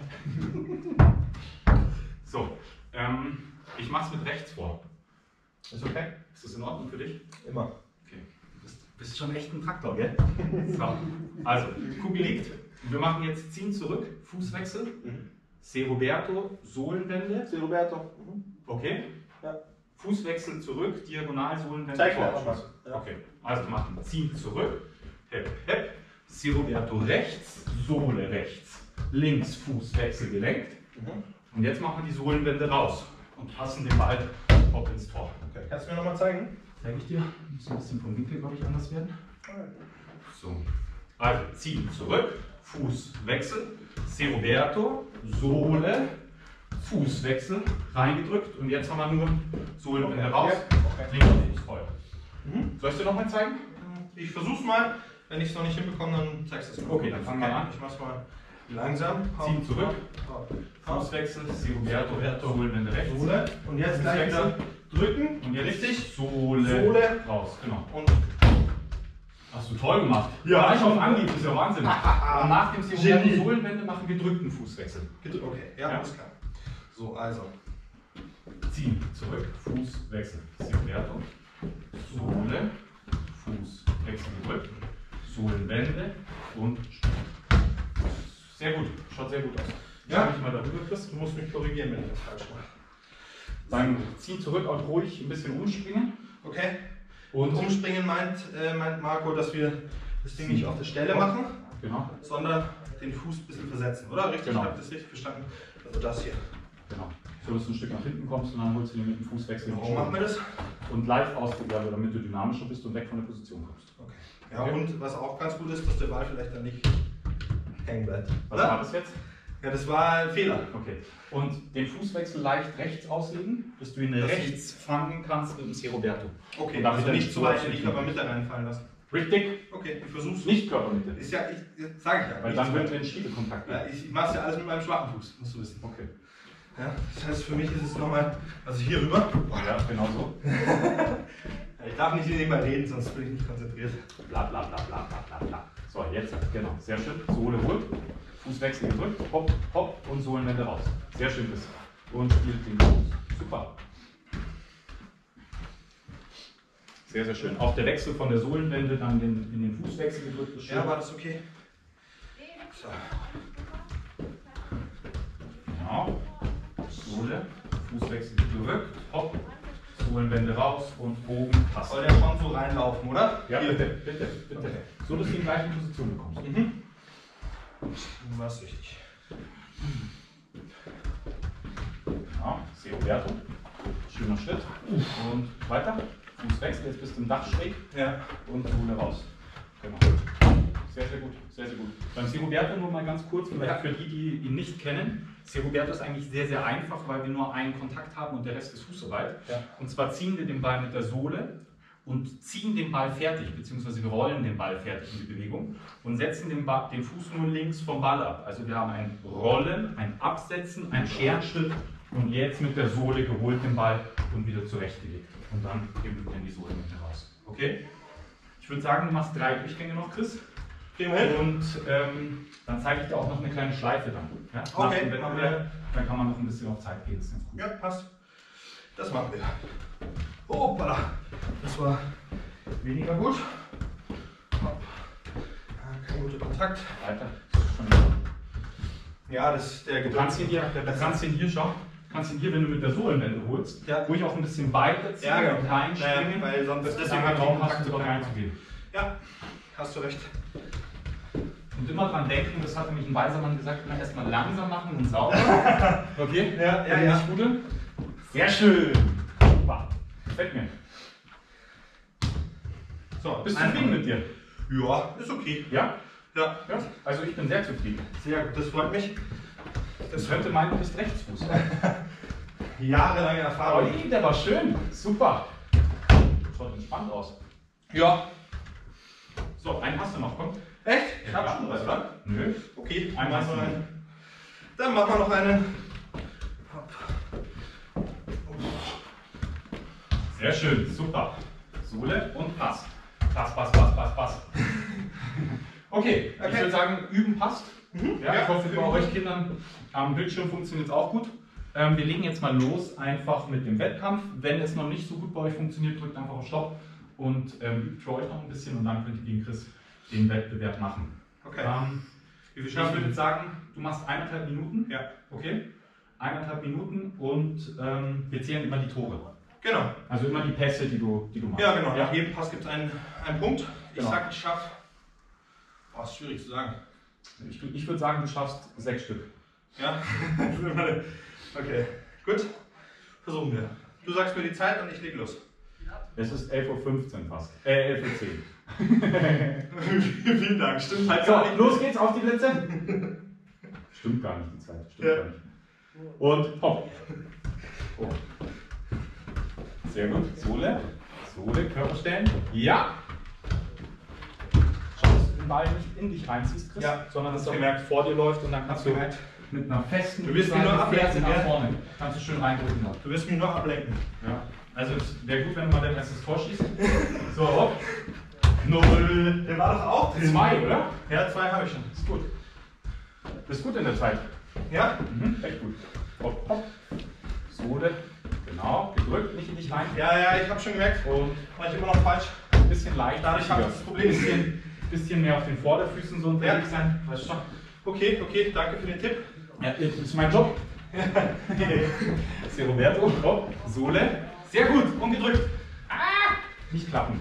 Speaker 2: So. Ich mache es mit rechts vor.
Speaker 1: Ist okay?
Speaker 2: Ist das in Ordnung für dich?
Speaker 1: Immer.
Speaker 2: Okay. Du bist schon echt ein Traktor, gell? So. Also, die Kugel liegt. Wir machen jetzt Ziehen zurück, Fußwechsel. Se Roberto, Sohlenwende.
Speaker 1: Se Roberto.
Speaker 2: Okay.
Speaker 1: Ja.
Speaker 2: Fußwechsel zurück, Diagonalsohlenwende.
Speaker 1: Zeig mir
Speaker 2: Torabschluss.
Speaker 1: mal. Ja.
Speaker 2: Okay. Also wir machen Ziehen zurück. Hep, hep. Se Roberto rechts, Sohle rechts. Links Fußwechsel gelenkt. Und jetzt machen wir die Sohlenwende raus und passen den Ball hopp ins Tor.
Speaker 1: Okay. Kannst du mir nochmal zeigen?
Speaker 2: Zeige ich dir. Muss ein bisschen vom Winkel, glaube ich, anders werden. So. Also ziehen zurück, Fußwechsel, Se Roberto, Sohle, Fußwechsel, reingedrückt und jetzt haben wir nur Sohlenwende raus.
Speaker 1: Okay.
Speaker 2: Links voll. Soll ich dir nochmal zeigen?
Speaker 1: Ich versuch's mal. Wenn ich es noch nicht hinbekomme, dann zeigst du es mir.
Speaker 2: Okay, dann fangen wir an.
Speaker 1: Ich mach's mal langsam.
Speaker 2: Ziehen zurück,
Speaker 1: Fuß.
Speaker 2: Fußwechsel, Se Roberto, Sohlenwende rechts.
Speaker 1: Sohle. Und jetzt gleich
Speaker 2: Fußwechsel.
Speaker 1: wieder drücken.
Speaker 2: Und jetzt
Speaker 1: richtig.
Speaker 2: Sohle raus. Genau.
Speaker 1: Und
Speaker 2: Hast du toll gemacht.
Speaker 1: Ja.
Speaker 2: Gleich auf Anhieb, ist ja Wahnsinn. Und nach dem Se Roberto
Speaker 1: Genie.
Speaker 2: Sohlenwende machen wir gedrückten Fußwechsel.
Speaker 1: okay, ja,
Speaker 2: Ja.
Speaker 1: alles klar. So, also.
Speaker 2: Ziehen, zurück, Fußwechsel. Se Roberto, Sohle, Fußwechsel gedrückt, Sohlenwende und sehr gut, schaut sehr gut aus.
Speaker 1: Ja.
Speaker 2: Ich mal darüber, Chris.
Speaker 1: Du musst mich korrigieren, wenn ich das falsch mache.
Speaker 2: Beim Ziehen zurück auch ruhig ein bisschen umspringen.
Speaker 1: Okay.
Speaker 2: Und
Speaker 1: Umspringen meint Marco, dass wir das Ding nicht auf der Stelle machen,
Speaker 2: Genau,
Speaker 1: sondern den Fuß ein bisschen versetzen, oder? Richtig?
Speaker 2: Genau.
Speaker 1: Ich habe das richtig verstanden. Also das hier.
Speaker 2: genau. So, dass du ein Stück nach hinten kommst und dann holst du den mit dem Fußwechsel in die
Speaker 1: Warum machen wir das?
Speaker 2: und leicht ausgegeben, damit du dynamischer bist und weg von der Position kommst.
Speaker 1: Okay. Ja,
Speaker 2: Okay.
Speaker 1: und was auch ganz gut ist, dass der Ball vielleicht dann nicht hängen bleibt.
Speaker 2: Was war das jetzt?
Speaker 1: Ja, das war ein Fehler.
Speaker 2: Okay. Und den Fußwechsel leicht rechts auslegen, dass du ihn rechts fangen kannst mit dem Se Roberto.
Speaker 1: Okay,
Speaker 2: Und damit
Speaker 1: also
Speaker 2: er
Speaker 1: nicht
Speaker 2: nicht
Speaker 1: zu weit
Speaker 2: so
Speaker 1: in die Körpermitte reinfallen lassen.
Speaker 2: Richtig,
Speaker 1: Okay, ich versuch's.
Speaker 2: nicht Körpermitte.
Speaker 1: Ist ja, sage ich ja.
Speaker 2: Weil
Speaker 1: nicht
Speaker 2: dann
Speaker 1: zu
Speaker 2: würden
Speaker 1: weit.
Speaker 2: wir in Schiebekontakt gehen.
Speaker 1: Ja, ich mache es ja alles mit meinem schwachen Fuß, musst du wissen.
Speaker 2: Okay.
Speaker 1: Ja, das heißt, für mich ist es nochmal, also hier rüber.
Speaker 2: Ja, genau so.
Speaker 1: Ich darf nicht nebenbei reden, sonst bin ich nicht konzentriert.
Speaker 2: Bla bla bla bla bla bla bla. So, jetzt, genau, sehr schön. Sohle holt, Fußwechsel gedrückt, hopp, hopp und Sohlenwende raus. Sehr schön, Chris. Und spielt den Fuß. Super. Sehr, sehr schön. Auch der Wechsel von der Sohlenwende dann in den Fußwechsel gedrückt ist schön.
Speaker 1: Ja, war das okay? So.
Speaker 2: Genau. Sohle, Fußwechsel gedrückt, hopp, Sohlenwende raus und Bogen passt.
Speaker 1: Soll der schon so reinlaufen, oder?
Speaker 2: Ja,
Speaker 1: Hier.
Speaker 2: bitte, bitte, bitte.
Speaker 1: Okay.
Speaker 2: So, dass du in die gleiche Position bekommst.
Speaker 1: Du warst richtig.
Speaker 2: Genau, Se Roberto. Schöner Schritt. Und weiter. Fußwechsel, jetzt bist du im Dach schräg
Speaker 1: Ja.
Speaker 2: und Sohle raus. Genau. Sehr, sehr gut, sehr, sehr gut. Beim Se Roberto nur mal ganz kurz, vielleicht für die, die ihn nicht kennen. Se Roberto ist eigentlich sehr, sehr einfach, weil wir nur einen Kontakt haben und der Rest ist Fußarbeit.
Speaker 1: Ja.
Speaker 2: Und zwar ziehen wir den Ball mit der Sohle und ziehen den Ball fertig, beziehungsweise wir rollen den Ball fertig in die Bewegung und setzen den Fuß nur links vom Ball ab. Also wir haben ein Rollen, ein Absetzen, ein Scherenschritt und jetzt mit der Sohle geholt den Ball und wieder zurechtgelegt. Und dann geben wir die Sohle mit raus. Okay? Ich würde sagen, du machst 3 Durchgänge noch, Chris.
Speaker 1: Kriegen wir hin?
Speaker 2: Und dann zeige ich dir auch noch eine kleine Schleife dann. Ja? Nach
Speaker 1: Okay,
Speaker 2: dem Wettbewerb, dann kann man noch ein bisschen auf Zeit gehen. Das ist ganz gut.
Speaker 1: Ja, passt. Das machen wir. Hoppala. Das war weniger gut. Hopp. Kein guter Kontakt.
Speaker 2: Weiter. Das ist schon wieder.
Speaker 1: Ja, das ist der
Speaker 2: Du kannst ihn hier, schau, kannst ihn hier, wenn du mit der Sohlenwende holst,
Speaker 1: Ja.
Speaker 2: ruhig auch ein bisschen weiter ziehen
Speaker 1: Ja, genau.
Speaker 2: und reinspringen,
Speaker 1: weil sonst
Speaker 2: dass
Speaker 1: deswegen
Speaker 2: du
Speaker 1: habe ich
Speaker 2: Raum
Speaker 1: den
Speaker 2: hast,
Speaker 1: Kontakt
Speaker 2: dort
Speaker 1: so
Speaker 2: reinzugehen.
Speaker 1: Ja, hast du recht.
Speaker 2: Und immer dran denken, das hat nämlich ein weiser Mann gesagt, immer erstmal langsam machen und sauber. Okay?
Speaker 1: Ja,
Speaker 2: Bin ich nicht gut? Sehr schön. Super. Gefällt mir.
Speaker 1: So,
Speaker 2: Bist du zufrieden mit dir?
Speaker 1: Ja, ist okay.
Speaker 2: Ja?
Speaker 1: Ja,
Speaker 2: Ja. Also ich bin sehr zufrieden.
Speaker 1: sehr gut, das freut mich.
Speaker 2: Das könnte meinen, du bist Rechtsfuß.
Speaker 1: jahrelange Erfahrung.
Speaker 2: Oh, der war schön. Super. Schaut entspannt aus.
Speaker 1: Ja.
Speaker 2: So, einen hast du noch, komm.
Speaker 1: Echt? Ich
Speaker 2: Ja,
Speaker 1: habe schon was, oder?
Speaker 2: Nö.
Speaker 1: Okay,
Speaker 2: Einmal
Speaker 1: machen wir
Speaker 2: noch
Speaker 1: einen. Dann machen wir noch einen.
Speaker 2: Sehr schön, super. Sohle und Pass. Pass. Okay, ich würde sagen, üben passt. Ja, ich hoffe, bei euch Kindern am Bildschirm funktioniert es auch gut. Wir legen jetzt mal los, einfach mit dem Wettkampf. Wenn es noch nicht so gut bei euch funktioniert, drückt einfach auf Stopp und übt für euch noch ein bisschen und dann könnt ihr gegen Chris den Wettbewerb machen.
Speaker 1: Okay.
Speaker 2: Wie viel schaffst du? Ich würde sagen, du machst 1,5 Minuten.
Speaker 1: Ja.
Speaker 2: Okay. 1,5 Minuten und wir zählen immer die Tore.
Speaker 1: Genau.
Speaker 2: Also immer die Pässe, die du machst.
Speaker 1: Ja, genau. Nach jedem Pass gibt es einen Punkt. Ich
Speaker 2: Genau.
Speaker 1: sage, ich schaffe. Oh, ist schwierig zu sagen.
Speaker 2: Ich würde sagen, du schaffst 6 Stück.
Speaker 1: Ja? Okay. Gut. Versuchen wir. Du sagst mir die Zeit und ich lege los.
Speaker 2: Es ist 11:15 Uhr fast. 11:10 Uhr.
Speaker 1: Vielen Dank. Stimmt halt
Speaker 2: So,
Speaker 1: gar nicht.
Speaker 2: los geht's auf die Plätze. Stimmt gar nicht die Zeit. Stimmt gar nicht. Und hopp. Oh. Sehr gut. Sohle, Körper stellen. Ja. Schau, dass du den Ball nicht in dich reinziehst, Chris,
Speaker 1: Ja.
Speaker 2: sondern dass er gemerkt vor dir läuft und dann kannst du
Speaker 1: Gemerkt.
Speaker 2: mit einer festen
Speaker 1: Du wirst mich nur ablenken,
Speaker 2: nach
Speaker 1: ja?
Speaker 2: vorne. Kannst du schön reindrücken.
Speaker 1: Du wirst mich noch ablenken.
Speaker 2: Ja. Also es wäre gut, wenn du mal dein erstes Tor schießt. So, hopp. 0.
Speaker 1: Der war doch auch drin.
Speaker 2: 2, oder?
Speaker 1: Ja, 2 habe ich schon.
Speaker 2: Ist gut. Bist gut in der Zeit.
Speaker 1: Ja?
Speaker 2: Echt gut. Hopp, hopp. Sohle. Genau. Gedrückt, nicht in dich rein.
Speaker 1: Ja, ich habe schon gemerkt.
Speaker 2: Und
Speaker 1: War ich immer noch falsch.
Speaker 2: ein bisschen leicht.
Speaker 1: Dadurch habe ich das Problem.
Speaker 2: Bisschen mehr auf den Vorderfüßen so unterwegs sein. Weißt du schon?
Speaker 1: Okay, danke für den Tipp.
Speaker 2: Ja, das ist mein Job. Sehr Roberto. Hopp. Sohle. Sehr gut. Umgedrückt. Ah! Nicht klappen.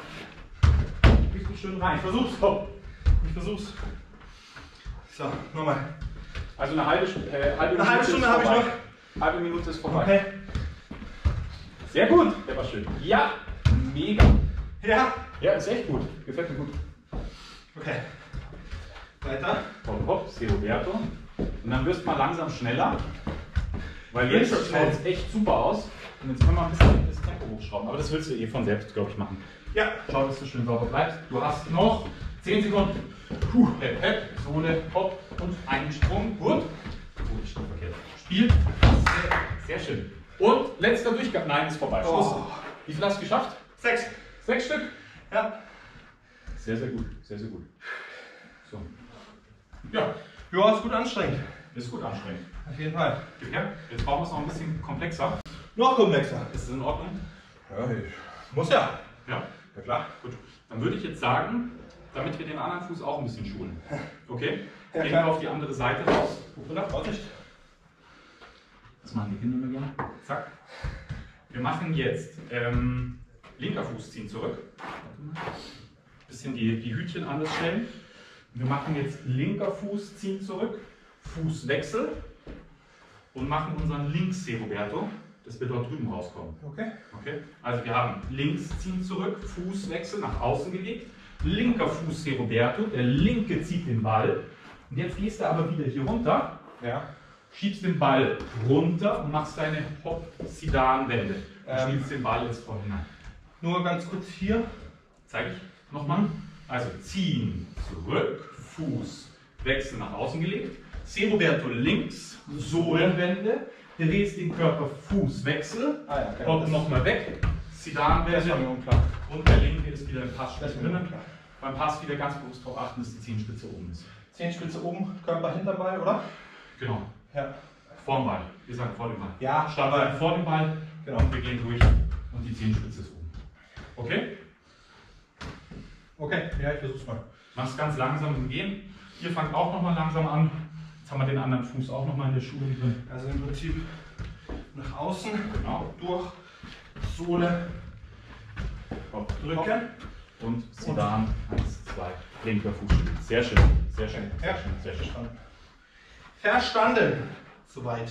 Speaker 2: Richtig schön rein.
Speaker 1: Ich versuch's.
Speaker 2: Hopp.
Speaker 1: Ich versuch's. So, nochmal.
Speaker 2: Also eine halbe Stunde
Speaker 1: Stunde habe ich noch.
Speaker 2: Halbe Minute ist vorbei.
Speaker 1: Okay.
Speaker 2: Sehr gut. Der war schön. Ja. Mega.
Speaker 1: Ja?
Speaker 2: Ja, ist echt gut. Gefällt mir gut.
Speaker 1: Okay. Weiter.
Speaker 2: Hopp, hopp. Sehr Roberto. Und dann wirst du mal langsam schneller. Weil
Speaker 1: Geht
Speaker 2: jetzt
Speaker 1: schon schnell.
Speaker 2: schaut es echt super aus. Und jetzt können wir ein bisschen das Tempo hochschrauben. Aber das willst du eh von selbst, glaube ich, machen.
Speaker 1: Ja.
Speaker 2: Schau, dass du schön sauber bleibst. Du hast noch 10 Sekunden. Puh, Hep, Hep, Sohle, Hopp und einen Sprung. Gut. Oh, ich stand verkehrt. Spiel. Sehr schön. Und letzter Durchgang. Nein, ist vorbei. Schluss.
Speaker 1: Oh.
Speaker 2: Wie viel hast du geschafft?
Speaker 1: 6.
Speaker 2: 6 Stück.
Speaker 1: Ja.
Speaker 2: Sehr, sehr gut. Sehr, sehr gut. So. Ja,
Speaker 1: Ja, ist gut anstrengend.
Speaker 2: ist gut anstrengend.
Speaker 1: Auf jeden Fall.
Speaker 2: Ja, jetzt bauen wir es noch ein bisschen komplexer.
Speaker 1: Noch komplexer.
Speaker 2: Ist das in Ordnung?
Speaker 1: Ja, muss ja.
Speaker 2: Ja.
Speaker 1: Ja klar.
Speaker 2: Gut. Dann würde ich jetzt sagen, damit wir den anderen Fuß auch ein bisschen schulen. Okay?
Speaker 1: Ja,
Speaker 2: Gehen
Speaker 1: klar.
Speaker 2: wir auf die andere Seite raus.
Speaker 1: Oder? Vorsicht.
Speaker 2: Das machen die Kinder immer gerne. Zack. Wir machen jetzt linker Fuß ziehen zurück. Bisschen die Hütchen anders stellen. Wir machen jetzt linker Fuß ziehen zurück, Fußwechsel und machen unseren Links-Roberto, dass wir dort drüben rauskommen.
Speaker 1: Okay.
Speaker 2: Okay? Also wir haben links ziehen zurück, Fußwechsel nach außen gelegt, linker Fuß Roberto, der linke zieht den Ball und jetzt gehst du aber wieder hier runter,
Speaker 1: Ja.
Speaker 2: schiebst den Ball runter und machst deine Hop-Sidan-Wende. Du schiebst den Ball jetzt vorne hinein.
Speaker 1: Nur ganz kurz hier.
Speaker 2: Zeige ich nochmal. Also ziehen, zurück, Fuß, Wechsel nach außen gelegt. Roberto links, Sohlenwende, drehst den Körper, Fußwechsel,
Speaker 1: Ah ja, okay.
Speaker 2: kommt nochmal weg,
Speaker 1: Das
Speaker 2: Sidan-Wende
Speaker 1: war mir unklar.
Speaker 2: und der linke ist wieder im Pass
Speaker 1: Das war mir
Speaker 2: drinnen.
Speaker 1: unklar.
Speaker 2: Beim Pass wieder ganz bewusst darauf achten, dass die Zehenspitze oben ist.
Speaker 1: Zehenspitze oben, Körper hinterm Ball, oder?
Speaker 2: Genau,
Speaker 1: Ja.
Speaker 2: vor dem Ball. Wir sagen vor dem Ball.
Speaker 1: Ja,
Speaker 2: Startball vor dem Ball,
Speaker 1: Genau.
Speaker 2: und wir gehen durch und die Zehenspitze ist oben. Okay?
Speaker 1: Okay, ja, ich versuch's mal.
Speaker 2: Mach's ganz langsam im Gehen. Ihr fangt auch nochmal langsam an. Jetzt haben wir den anderen Fuß auch nochmal in der Schulung drin.
Speaker 1: Also im Prinzip nach außen,
Speaker 2: Genau.
Speaker 1: durch, Sohle,
Speaker 2: Hopp,
Speaker 1: drücken.
Speaker 2: Und Sidan. 1, 2. Linker Fuß. Sehr schön. Sehr schön. Sehr schön. Sehr schön.
Speaker 1: Verstanden. Soweit.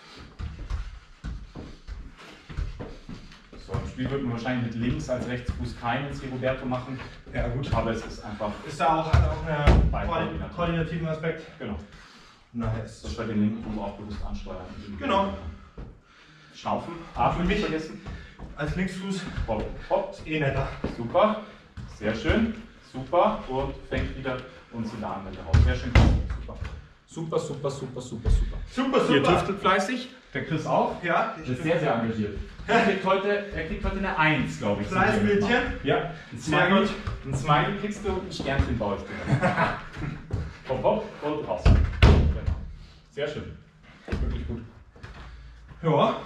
Speaker 2: So, im Spiel wird man wahrscheinlich mit links als Rechtsfuß keinen Roberto machen.
Speaker 1: Ja, gut.
Speaker 2: Aber es ist einfach.
Speaker 1: Ist da auch, hat auch einen
Speaker 2: Beinkoordination.
Speaker 1: koordinativen Aspekt.
Speaker 2: Genau.
Speaker 1: Nice.
Speaker 2: Dass wir den linken Fuß auch bewusst ansteuern.
Speaker 1: Genau.
Speaker 2: Schnaufen, atmen nicht vergessen.
Speaker 1: Als Linksfuß
Speaker 2: Hopp, hopp.
Speaker 1: eh netter.
Speaker 2: Super, sehr schön, super und fängt wieder und zieht die Armwände raus. Sehr schön, super. Super, super, super, super, super.
Speaker 1: Super,
Speaker 2: Ihr
Speaker 1: super.
Speaker 2: tüftelt fleißig, der Chris auch.
Speaker 1: Ja,
Speaker 2: Der ist sehr, sehr engagiert. Er kriegt heute eine 1, glaube ich.
Speaker 1: Fleißbildchen.
Speaker 2: Ja,
Speaker 1: Sehr gut.
Speaker 2: Ein Smiley kriegst du und ein Sternchen baue ich dir. Hopp, hopp und raus. Genau. Sehr schön. Wirklich gut.
Speaker 1: Ja.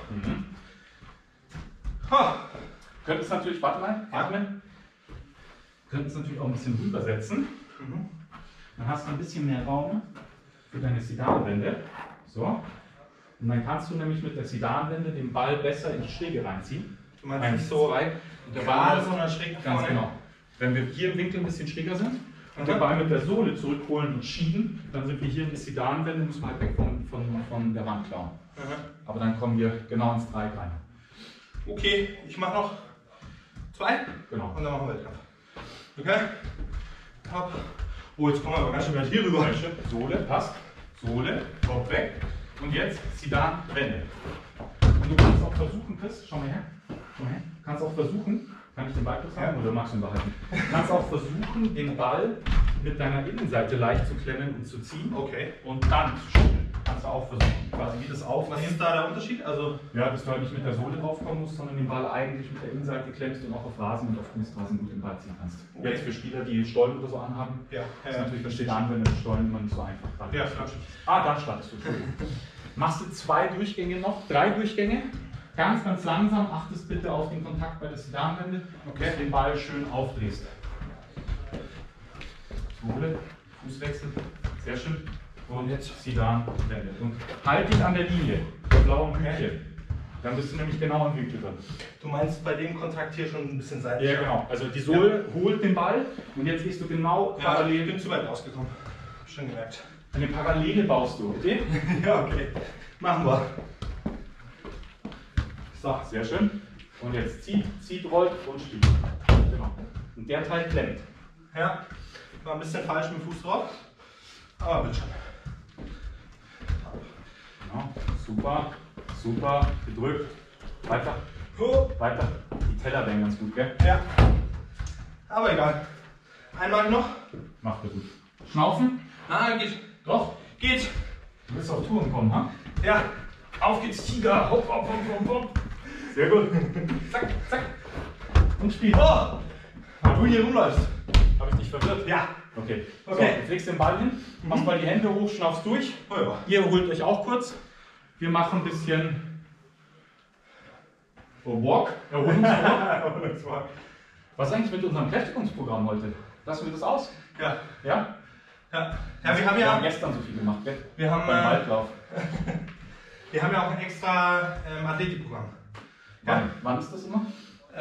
Speaker 1: Ha.
Speaker 2: Könntest natürlich, warte mal, atmen. Könntest natürlich auch ein bisschen rübersetzen. Dann hast du ein bisschen mehr Raum für deine Sidanwände. So. Und dann kannst du nämlich mit der Sidanwende den Ball besser in die Schräge reinziehen.
Speaker 1: Du meinst
Speaker 2: 1,
Speaker 1: nicht so
Speaker 2: 2. Und der
Speaker 1: gerade,
Speaker 2: Ball
Speaker 1: sondern schräg nach
Speaker 2: ganz
Speaker 1: vorne.
Speaker 2: genau. Wenn wir hier im Winkel ein bisschen schräger sind und den Ball mit der Sohle zurückholen und schieben, dann sind wir hier in die Sidanwände, müssen wir halt weg von der Wand klauen. Aber dann kommen wir genau ins Dreieck rein.
Speaker 1: Okay, ich mache noch 2.
Speaker 2: Genau.
Speaker 1: Und dann machen wir Wettkampf. Okay? Hopp. Oh, jetzt kommen wir aber ganz schön weit hier rüber.
Speaker 2: Sohle, passt. Sohle, Kopf weg. Und jetzt Sidan-Wende. Und du kannst auch versuchen, Chris, schau mal her. Schau mal her. Du kannst auch versuchen, kann ich den Ball kurz haben oder magst du ihn behalten? Du kannst auch versuchen, den Ball mit deiner Innenseite leicht zu klemmen und zu ziehen.
Speaker 1: Okay.
Speaker 2: Und dann zu schütteln. Kannst du auch versuchen, quasi wie das Aufnehmen.
Speaker 1: Was ist da der Unterschied? Also,
Speaker 2: Ja, dass du halt nicht mit der Sohle draufkommen musst, sondern den Ball eigentlich mit der Innenseite klemmst und auch auf Rasen und auf Kunstrasen gut den Ball ziehen kannst.
Speaker 1: Okay.
Speaker 2: Jetzt für Spieler, die Stollen oder so anhaben,
Speaker 1: ja,
Speaker 2: ist natürlich versteht an, wenn der Stollen immer nicht so einfach gerade
Speaker 1: Ja,
Speaker 2: ist.
Speaker 1: klar.
Speaker 2: Da startest du. Entschuldigung. Machst du 2 Durchgänge noch, 3 Durchgänge. Ganz, ganz langsam, achtest bitte auf den Kontakt bei der Sidanwende, dass du den Ball schön aufdrehst. Sohle, Fußwechsel, sehr schön. Und jetzt Sidanwende. Und halt dich an der Linie, der blauen Küche. Dann bist du nämlich genau im Winkel drin.
Speaker 1: Du meinst bei dem Kontakt hier schon ein bisschen seitlich?
Speaker 2: Ja, genau. Also die Sohle holt den Ball und jetzt gehst du genau
Speaker 1: Ich
Speaker 2: parallel.
Speaker 1: bin zu weit rausgekommen. Schon gemerkt.
Speaker 2: Eine Parallele baust du, okay?
Speaker 1: Ja, okay. Machen wir.
Speaker 2: So, sehr schön. Und jetzt zieht, rollt und spielt. Genau. Und der Teil klemmt.
Speaker 1: Ja, war ein bisschen falsch mit dem Fuß drauf. Aber wird schon.
Speaker 2: Genau. Super, super, gedrückt. Weiter, weiter. Die Teller werden ganz gut, gell?
Speaker 1: Ja. Aber egal. Einmal noch.
Speaker 2: Macht er gut. Schnaufen?
Speaker 1: Ah, geht.
Speaker 2: Doch.
Speaker 1: Geht.
Speaker 2: Du willst auf Touren kommen, ha?
Speaker 1: Ja.
Speaker 2: Auf geht's, Tiger! Hopp, hopp, hopp, hopp, hopp! Sehr gut! Zack, zack! Und spiel!
Speaker 1: Oh! Wenn du hier rumläufst.
Speaker 2: Habe ich dich verwirrt?
Speaker 1: Ja.
Speaker 2: Okay.
Speaker 1: Okay.
Speaker 2: So, du legst den Ball hin, machst mal die Hände hoch, schnaufst durch.
Speaker 1: Oh ja.
Speaker 2: Ihr holt euch auch kurz. Wir machen ein bisschen Walk, Erholungswalk. Was ist eigentlich mit unserem Kräftigungsprogramm heute? Lassen wir das aus?
Speaker 1: Ja.
Speaker 2: Ja?
Speaker 1: Ja. Ja, wir haben
Speaker 2: Wir haben
Speaker 1: ja,
Speaker 2: gestern so viel gemacht, gell?
Speaker 1: wir haben,
Speaker 2: Beim Waldlauf.
Speaker 1: wir haben ja auch ein extra Athletikprogramm. Ja.
Speaker 2: Wann ist das immer?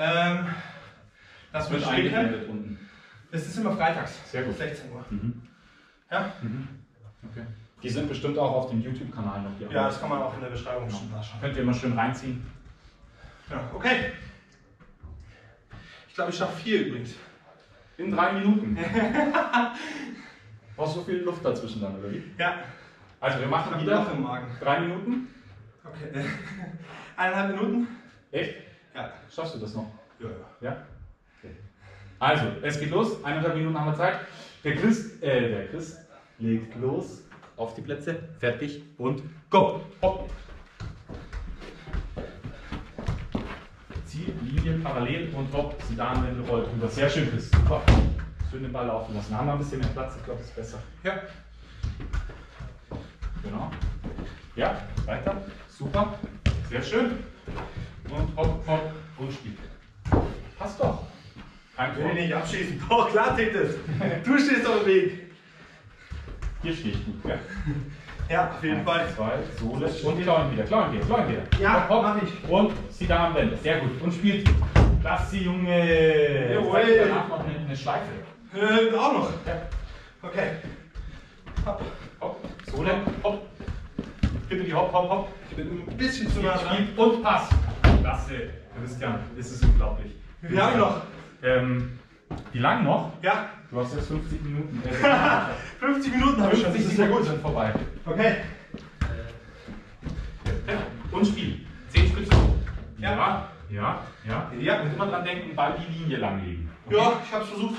Speaker 1: Das
Speaker 2: Wird
Speaker 1: wird später.
Speaker 2: eingeblendet unten.
Speaker 1: Es ist immer freitags.
Speaker 2: Sehr gut.
Speaker 1: 16 Uhr.
Speaker 2: Mhm.
Speaker 1: Ja?
Speaker 2: Okay. Die sind bestimmt auch auf dem YouTube-Kanal noch hier.
Speaker 1: Ja, das kann man auch in der Beschreibung bestimmt nachschauen.
Speaker 2: Könnt ihr immer schön reinziehen.
Speaker 1: Ja, okay. Ich glaube, ich schaffe 4 übrigens.
Speaker 2: In 3 Minuten. Brauchst du so viel Luft dazwischen dann, oder wie?
Speaker 1: Ja.
Speaker 2: Also wir machen
Speaker 1: Noch
Speaker 2: wieder
Speaker 1: im Magen.
Speaker 2: 3 Minuten.
Speaker 1: Okay. 1,5 Minuten?
Speaker 2: Echt?
Speaker 1: Ja.
Speaker 2: Schaffst du das noch?
Speaker 1: Ja, ja.
Speaker 2: Ja? Okay. Also, es geht los. 1,5 Minuten haben wir Zeit. Der Chris legt los. Auf die Plätze. Fertig und go! Hopp. Zieh Linien parallel und hopp. Sidanwende rollt rüber. Sehr schön, Chris. Super. Schön den Ball laufen lassen. Haben wir ein bisschen mehr Platz. Ich glaube, das ist besser.
Speaker 1: Ja.
Speaker 2: Genau. Ja, weiter. Super. Sehr schön. Und hopp, hopp und spiel. Passt doch. Kein
Speaker 1: Will
Speaker 2: Tor.
Speaker 1: ich nicht abschießen. Doch, klar zählt es. Du stehst auf dem Weg.
Speaker 2: Hier stehe ich gut. Ja.
Speaker 1: Ja, auf jeden Fall.
Speaker 2: 2, Sohle und klauen wieder. Klauen wieder.
Speaker 1: Ja,
Speaker 2: hopp, hopp.
Speaker 1: mach ich.
Speaker 2: Und Sidanwende. Sehr gut. Und spielt. Klasse, Junge.
Speaker 1: Jawohl.
Speaker 2: Jetzt zeig ich danach noch eine Schleife.
Speaker 1: Auch noch.
Speaker 2: Ja.
Speaker 1: Okay. Hopp.
Speaker 2: Hopp. Sohle. Hopp. Bitte die Hopp, hopp, hopp.
Speaker 1: Ich bin ein bisschen zu nah dran.
Speaker 2: Spiel und Pass. Klasse. Christian, das ist unglaublich.
Speaker 1: Wie lange noch?
Speaker 2: Wie lang noch?
Speaker 1: Ja.
Speaker 2: Du hast jetzt 50 Minuten.
Speaker 1: 50 Minuten habe ich schon. Das ist sehr gut.
Speaker 2: sind vorbei.
Speaker 1: Okay.
Speaker 2: Und Spiel. 10 Stück. Ja. Und immer dran denken, Ball die Linie lang legen.
Speaker 1: Okay? Ja, ich hab's versucht.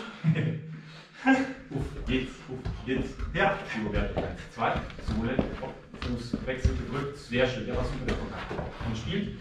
Speaker 2: Jetzt. Ja. Roberto 1, 2, Sohle, Fuß, Wechsel gedrückt. Sehr schön. Ja, was ist mit der Kontakt? Und spielt.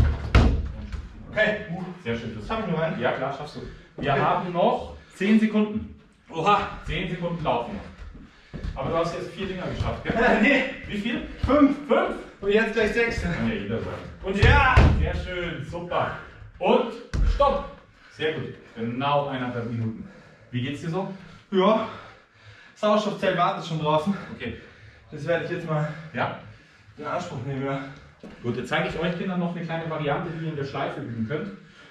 Speaker 1: Okay, gut.
Speaker 2: Sehr schön.
Speaker 1: Das habe ich nur einen.
Speaker 2: Ja, klar, schaffst du. Wir haben noch 10 Sekunden.
Speaker 1: Oha.
Speaker 2: 10 Sekunden laufen noch. Aber du hast jetzt 4 Dinger geschafft, gell?
Speaker 1: Nee.
Speaker 2: Wie viel?
Speaker 1: 5. Und jetzt gleich 6.
Speaker 2: Nee, jeder sagt.
Speaker 1: Und ja!
Speaker 2: Sehr schön, super. Und stopp. Sehr gut. Genau 1,5 Minuten. Wie geht's dir so?
Speaker 1: Ja. Sauerstoffzelt wartet schon draußen.
Speaker 2: Okay.
Speaker 1: Das werde ich jetzt mal
Speaker 2: Ja.
Speaker 1: in Anspruch nehmen. Ja.
Speaker 2: Gut, jetzt zeige ich euch Kindern noch eine kleine Variante, die ihr in der Schleife üben könnt.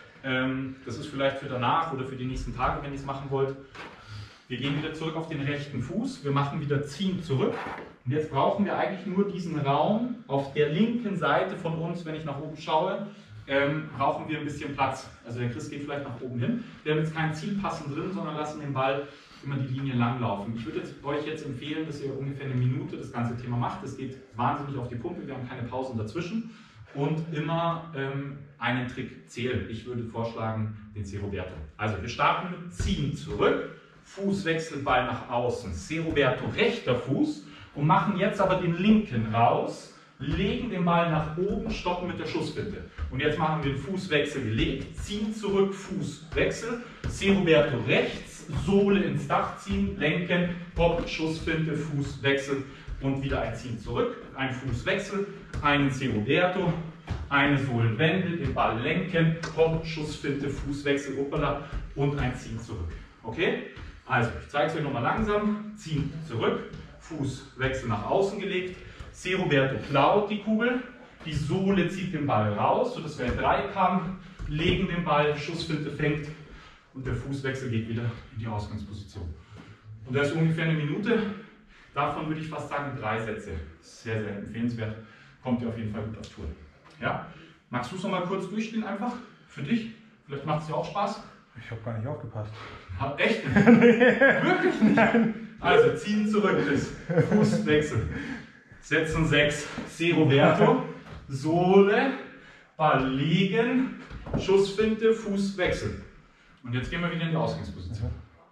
Speaker 2: Das ist vielleicht für danach oder für die nächsten Tage, wenn ihr es machen wollt. Wir gehen wieder zurück auf den rechten Fuß. Wir machen wieder Ziehen zurück. Und jetzt brauchen wir eigentlich nur diesen Raum auf der linken Seite von uns, wenn ich nach oben schaue, brauchen wir ein bisschen Platz. Also der Chris geht vielleicht nach oben hin. Wir haben jetzt kein Zielpassen drin, sondern lassen den Ball immer die Linie lang laufen. Ich würde euch jetzt empfehlen, dass ihr ungefähr eine Minute das ganze Thema macht. Es geht wahnsinnig auf die Pumpe, wir haben keine Pausen dazwischen. Und immer einen Trick zählen. Ich würde vorschlagen, den C. Roberto. Also wir starten mit Ziehen zurück, Fußwechsel, Ball nach außen, C. Roberto rechter Fuß und machen jetzt aber den linken raus, legen den Ball nach oben, stoppen mit der Schussfinte. Und jetzt machen wir den Fußwechsel gelegt, ziehen zurück, Fußwechsel, C. Roberto rechts, Sohle ins Dach ziehen, lenken, Pop, Schussfinte, Fußwechsel und wieder ein Ziehen zurück, ein Fußwechsel, einen C. Roberto, eine Sohlenwende, den Ball lenken, Pop, Schussfinte, Fußwechsel, Uppala und ein Ziehen zurück. Okay? Also, ich zeige es euch nochmal langsam. Ziehen zurück, Fußwechsel nach außen gelegt. C. Roberto klaut die Kugel, die Sohle zieht den Ball raus, sodass wir in Dreikampf, legen den Ball, Schussfinte fängt und der Fußwechsel geht wieder in die Ausgangsposition. Und das ist ungefähr eine Minute. Davon würde ich fast sagen 3 Sätze. Sehr, sehr empfehlenswert. Kommt ihr auf jeden Fall gut auf Tour. Ja? Magst du es nochmal kurz durchspielen einfach? Für dich? Vielleicht macht es dir auch Spaß?
Speaker 1: Ich habe gar nicht aufgepasst.
Speaker 2: Echt? Wirklich nicht? Also ziehen zurück bis Fußwechsel. Setzen 6. C. Roberto. Sohle. Ball liegen. Schussfinte. Fußwechsel. Und jetzt gehen wir wieder in die Ausgangsposition.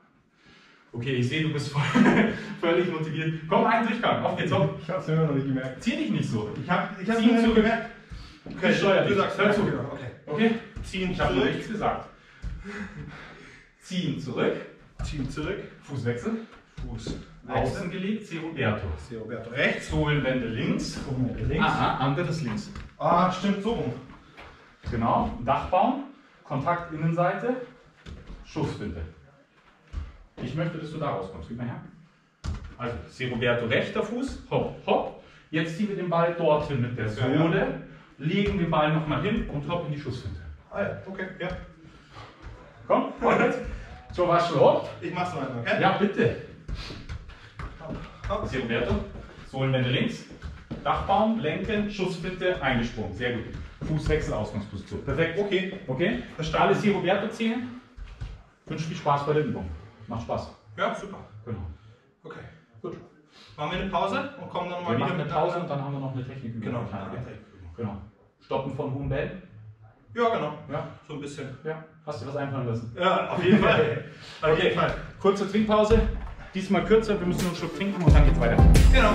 Speaker 2: Okay, ich sehe, du bist völlig motiviert. Komm, einen Durchgang. Auf geht's, auf.
Speaker 1: Ich habe es mir noch nicht gemerkt.
Speaker 2: Zieh dich nicht so.
Speaker 1: Ich habe es mir nicht gemerkt.
Speaker 2: Okay, steuer dich.
Speaker 1: Du sagst,
Speaker 2: hör zu.
Speaker 1: Genau.
Speaker 2: Okay? Ziehen, ich habe
Speaker 1: zurück.
Speaker 2: nichts gesagt. Ziehen zurück.
Speaker 1: Ziehen zurück.
Speaker 2: Fußwechsel.
Speaker 1: Fuß.
Speaker 2: Außen gelegt, C. Roberto.
Speaker 1: C. Roberto rechts.
Speaker 2: Sohlenwende links.
Speaker 1: Sohlenwende links.
Speaker 2: Anderes links.
Speaker 1: Ah, stimmt, so rum.
Speaker 2: Genau. Dach bauen. Kontakt Innenseite. Schussfinte. Ich möchte, dass du da rauskommst. Gib mal her. Also, C. Roberto rechter Fuß. Hopp, hopp. Jetzt ziehen wir den Ball dorthin mit der Sohle. Legen den Ball nochmal hin und hopp in die Schussfinte.
Speaker 1: Ah ja, okay, ja.
Speaker 2: Komm, jetzt. So, warst du hopp?
Speaker 1: Ich mach's noch einmal, okay?
Speaker 2: Ja, bitte.
Speaker 1: Hopp.
Speaker 2: C. Roberto. Sohlenwende links. Dachbaum, lenken, Schussfinte, eingesprungen. Sehr gut. Fußwechsel, Ausgangsposition. Perfekt. Okay. Okay. Alles hier Roberto zählen. Wünsche viel Spaß bei der Übung. Macht Spaß.
Speaker 1: Ja, super.
Speaker 2: Genau.
Speaker 1: Okay, gut. Machen wir eine Pause und kommen dann
Speaker 2: Wir
Speaker 1: mal wieder
Speaker 2: machen eine
Speaker 1: mit
Speaker 2: Pause und dann haben wir noch eine Technikübung.
Speaker 1: Genau.
Speaker 2: Genau. Stoppen von hohen Bällen.
Speaker 1: Ja, genau.
Speaker 2: Ja.
Speaker 1: So ein bisschen.
Speaker 2: Ja. Hast du was einfallen lassen?
Speaker 1: Ja, auf jeden Fall.
Speaker 2: Okay. Kurze Trinkpause. Diesmal kürzer. Wir müssen nur einen Schluck trinken und dann geht's weiter.
Speaker 1: Genau.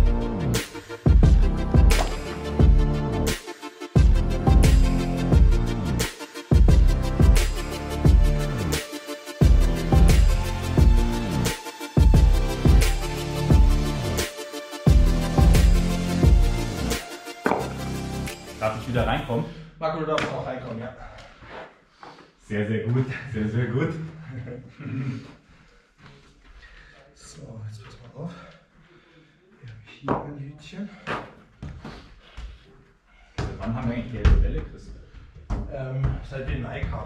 Speaker 2: Darf ich wieder reinkommen?
Speaker 1: Marco, du darfst auch reinkommen, ja.
Speaker 2: Sehr, sehr gut. Sehr, sehr gut.
Speaker 1: So, jetzt pass mal auf. Wir haben hier ein Hütchen.
Speaker 2: Wann haben wir eigentlich gelbe Bälle, Chris?
Speaker 1: Seit wir den Ike haben.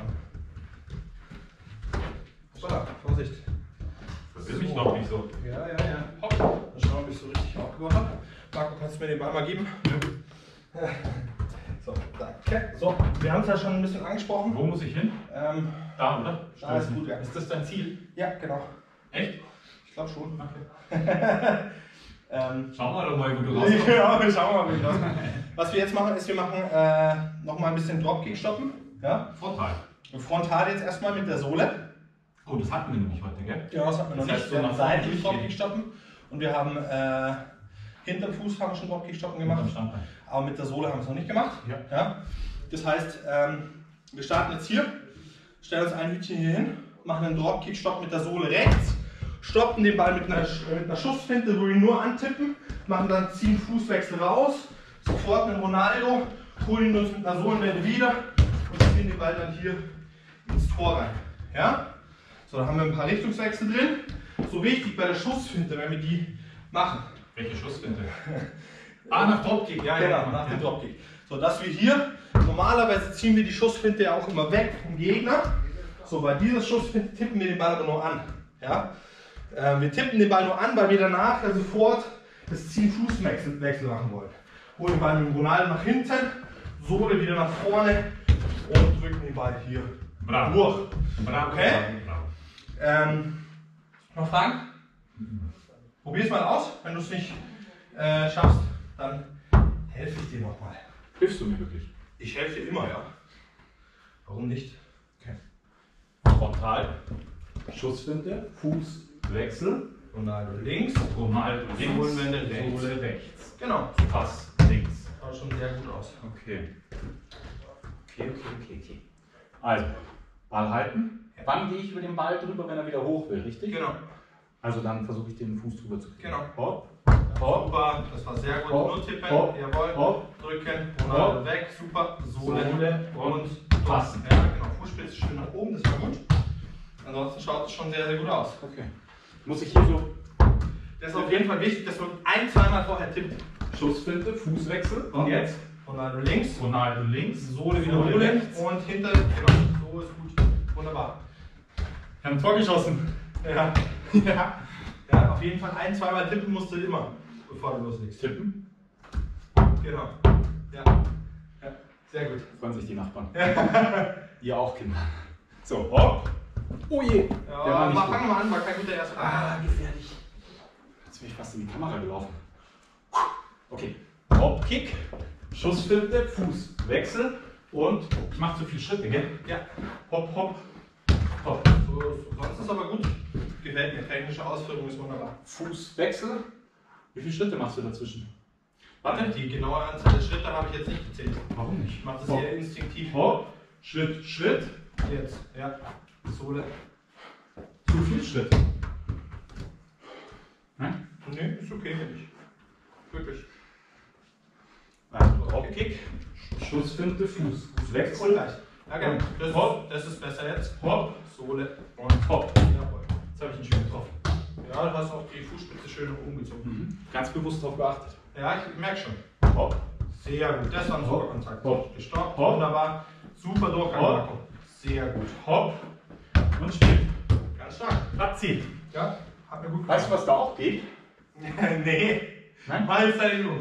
Speaker 1: Hoppala, Vorsicht.
Speaker 2: Das ist mich noch nicht so.
Speaker 1: Ja. Hopp. Dann schauen wir, ob ich so richtig aufgebaut habe. Marco, kannst du mir den Ball mal geben? Ja. So, danke. So, wir haben es ja schon ein bisschen angesprochen.
Speaker 2: Wo muss ich hin? Da, oder?
Speaker 1: Da ist gut, ja.
Speaker 2: Ist das dein Ziel?
Speaker 1: Ja, genau.
Speaker 2: Echt?
Speaker 1: Ich glaube schon.
Speaker 2: Okay. Schauen wir doch mal, wo du rauskommst.
Speaker 1: Ja, schauen wir mal, wie das rauskommt. Was wir jetzt machen, ist, wir machen nochmal ein bisschen Dropkick stoppen. Ja?
Speaker 2: Frontal.
Speaker 1: Frontal jetzt erstmal mit der Sohle.
Speaker 2: Oh, das hatten wir nämlich heute, gell?
Speaker 1: Ja, das hatten wir noch
Speaker 2: Das heißt,
Speaker 1: nicht.
Speaker 2: so
Speaker 1: Wir
Speaker 2: nach
Speaker 1: haben
Speaker 2: vorne
Speaker 1: seitlich
Speaker 2: durchgehen.
Speaker 1: Dropkick stoppen und wir haben hinterm Fuß haben wir schon Dropkick stoppen gemacht.
Speaker 2: Unterm Standbein.
Speaker 1: Aber mit der Sohle haben wir es noch nicht gemacht.
Speaker 2: Ja.
Speaker 1: Ja? Das heißt, wir starten jetzt hier, stellen uns ein Hütchen hier hin, machen einen Dropkick-Stopp mit der Sohle rechts, stoppen den Ball mit einer Schussfinte, wo wir ihn nur antippen, machen dann, ziehen Fußwechsel raus, sofort einen Ronaldo, holen ihn uns mit einer Sohlenwende wieder und ziehen den Ball dann hier ins Tor rein. Ja? So, dann haben wir ein paar Richtungswechsel drin. So wichtig bei der Schussfinte, wenn wir die machen.
Speaker 2: Welche Schussfinte? Nach Dropkick, ja,
Speaker 1: Genau,
Speaker 2: ja.
Speaker 1: nach dem Dropkick. So, dass wir hier, normalerweise ziehen wir die Schussfinte ja auch immer weg vom Gegner. So, bei dieser Schussfinte tippen wir den Ball aber nur an. Ja? Wir tippen den Ball nur an, weil wir danach sofort das Ziehen-Fußwechsel machen wollen. Holen den Ball mit dem Ronaldo nach hinten, Sohle wieder nach vorne und drücken den Ball hier durch.
Speaker 2: Bravo.
Speaker 1: Okay?
Speaker 2: Bravo.
Speaker 1: Noch Fragen? Probier es mal aus. Wenn du es nicht schaffst, dann helfe ich dir nochmal.
Speaker 2: Hilfst du mir wirklich?
Speaker 1: Ich helfe dir immer, ja. Warum nicht?
Speaker 2: Okay. Frontal, Schussfinte, Fußwechsel,
Speaker 1: Ronaldo links,
Speaker 2: Ronaldo links,
Speaker 1: Sohlenwende rechts.
Speaker 2: Sohle rechts.
Speaker 1: Genau.
Speaker 2: Pass links.
Speaker 1: Schaut schon sehr gut aus.
Speaker 2: Okay. Also, Ball halten. Wann gehe ich über den Ball drüber, wenn er wieder hoch will, richtig?
Speaker 1: Genau.
Speaker 2: Also dann versuche ich den Fuß drüber zu kriegen.
Speaker 1: Genau.
Speaker 2: Hopp,
Speaker 1: Super, das war sehr gut.
Speaker 2: Hopp,
Speaker 1: Nur tippen,
Speaker 2: hopp,
Speaker 1: jawohl.
Speaker 2: hopp,
Speaker 1: Drücken, Ronaldo
Speaker 2: hopp.
Speaker 1: weg, super. Sohle
Speaker 2: Sohle
Speaker 1: und
Speaker 2: passen.
Speaker 1: Ja, genau. Fußspitze schön nach oben, das war gut. Ansonsten schaut es schon sehr, sehr gut aus.
Speaker 2: Okay. Muss ich hier so
Speaker 1: Das ist auf jeden Fall wichtig, dass man zweimal vorher tippt.
Speaker 2: Schussfinte, Fußwechsel und jetzt
Speaker 1: Ronaldo links,
Speaker 2: Ronaldo links,
Speaker 1: Sohle wieder
Speaker 2: Sohle
Speaker 1: holen
Speaker 2: rechts.
Speaker 1: und hinter, genau, so ist gut. Wunderbar.
Speaker 2: Wir haben ein Tor geschossen.
Speaker 1: Ja. Ja. Ja, auf jeden Fall zweimal tippen musst du immer, bevor du loslegst.
Speaker 2: Tippen.
Speaker 1: Genau. Ja. Ja. Sehr gut.
Speaker 2: Freuen sich die Nachbarn. Ihr auch, Kinder. So, hopp. Oh je. Der war
Speaker 1: Ja,
Speaker 2: nicht
Speaker 1: fangen
Speaker 2: gut.
Speaker 1: wir mal an, war kein guter erster.
Speaker 2: Gefährlich. Jetzt bin ich fast in die Kamera gelaufen. Okay. Hopp-Kick, Schussfinte, Fußwechsel und ich mache zu viele Schritte, gell?
Speaker 1: Ja.
Speaker 2: Hopp, hopp, hopp.
Speaker 1: So, sonst ist aber gut. Gefällt mir. Technische Ausführung ist wunderbar.
Speaker 2: Fußwechsel. Wie viele Schritte machst du dazwischen? Warte.
Speaker 1: Die genaue Anzahl der Schritte habe ich jetzt nicht gezählt.
Speaker 2: Warum nicht?
Speaker 1: Ich mache das
Speaker 2: Hopp.
Speaker 1: hier instinktiv.
Speaker 2: Hopp, Schritt, Schritt.
Speaker 1: Jetzt. Ja. Sohle.
Speaker 2: Zu viel Schritt. Nein?
Speaker 1: Nee, ist okay, wenn nicht. Wirklich.
Speaker 2: Also, Hopp-Kick, Schussfinte, Fußwechsel.
Speaker 1: Gleich. Ja, genau.
Speaker 2: Hopp.
Speaker 1: Das ist besser jetzt.
Speaker 2: Hopp
Speaker 1: Sohle und
Speaker 2: hopp.
Speaker 1: jawohl.
Speaker 2: Jetzt habe ich ihn schön getroffen.
Speaker 1: Ja, du hast auch die Fußspitze schön nach oben gezogen.
Speaker 2: Ganz bewusst darauf geachtet.
Speaker 1: Ja, ich merke schon.
Speaker 2: Hopp,
Speaker 1: Sehr gut. Das war ein super Kontakt.
Speaker 2: Hopp.
Speaker 1: Gestoppt.
Speaker 2: Hopp.
Speaker 1: Wunderbar. Super Durchgang,
Speaker 2: Hopp.
Speaker 1: Marco. Sehr gut.
Speaker 2: hopp und spielt.
Speaker 1: Ganz stark.
Speaker 2: Abziehen.
Speaker 1: Ja, hat mir gut gefallen.
Speaker 2: Weißt du, was da auch geht?
Speaker 1: Nee.
Speaker 2: Nein?
Speaker 1: Mal ist deine Übung.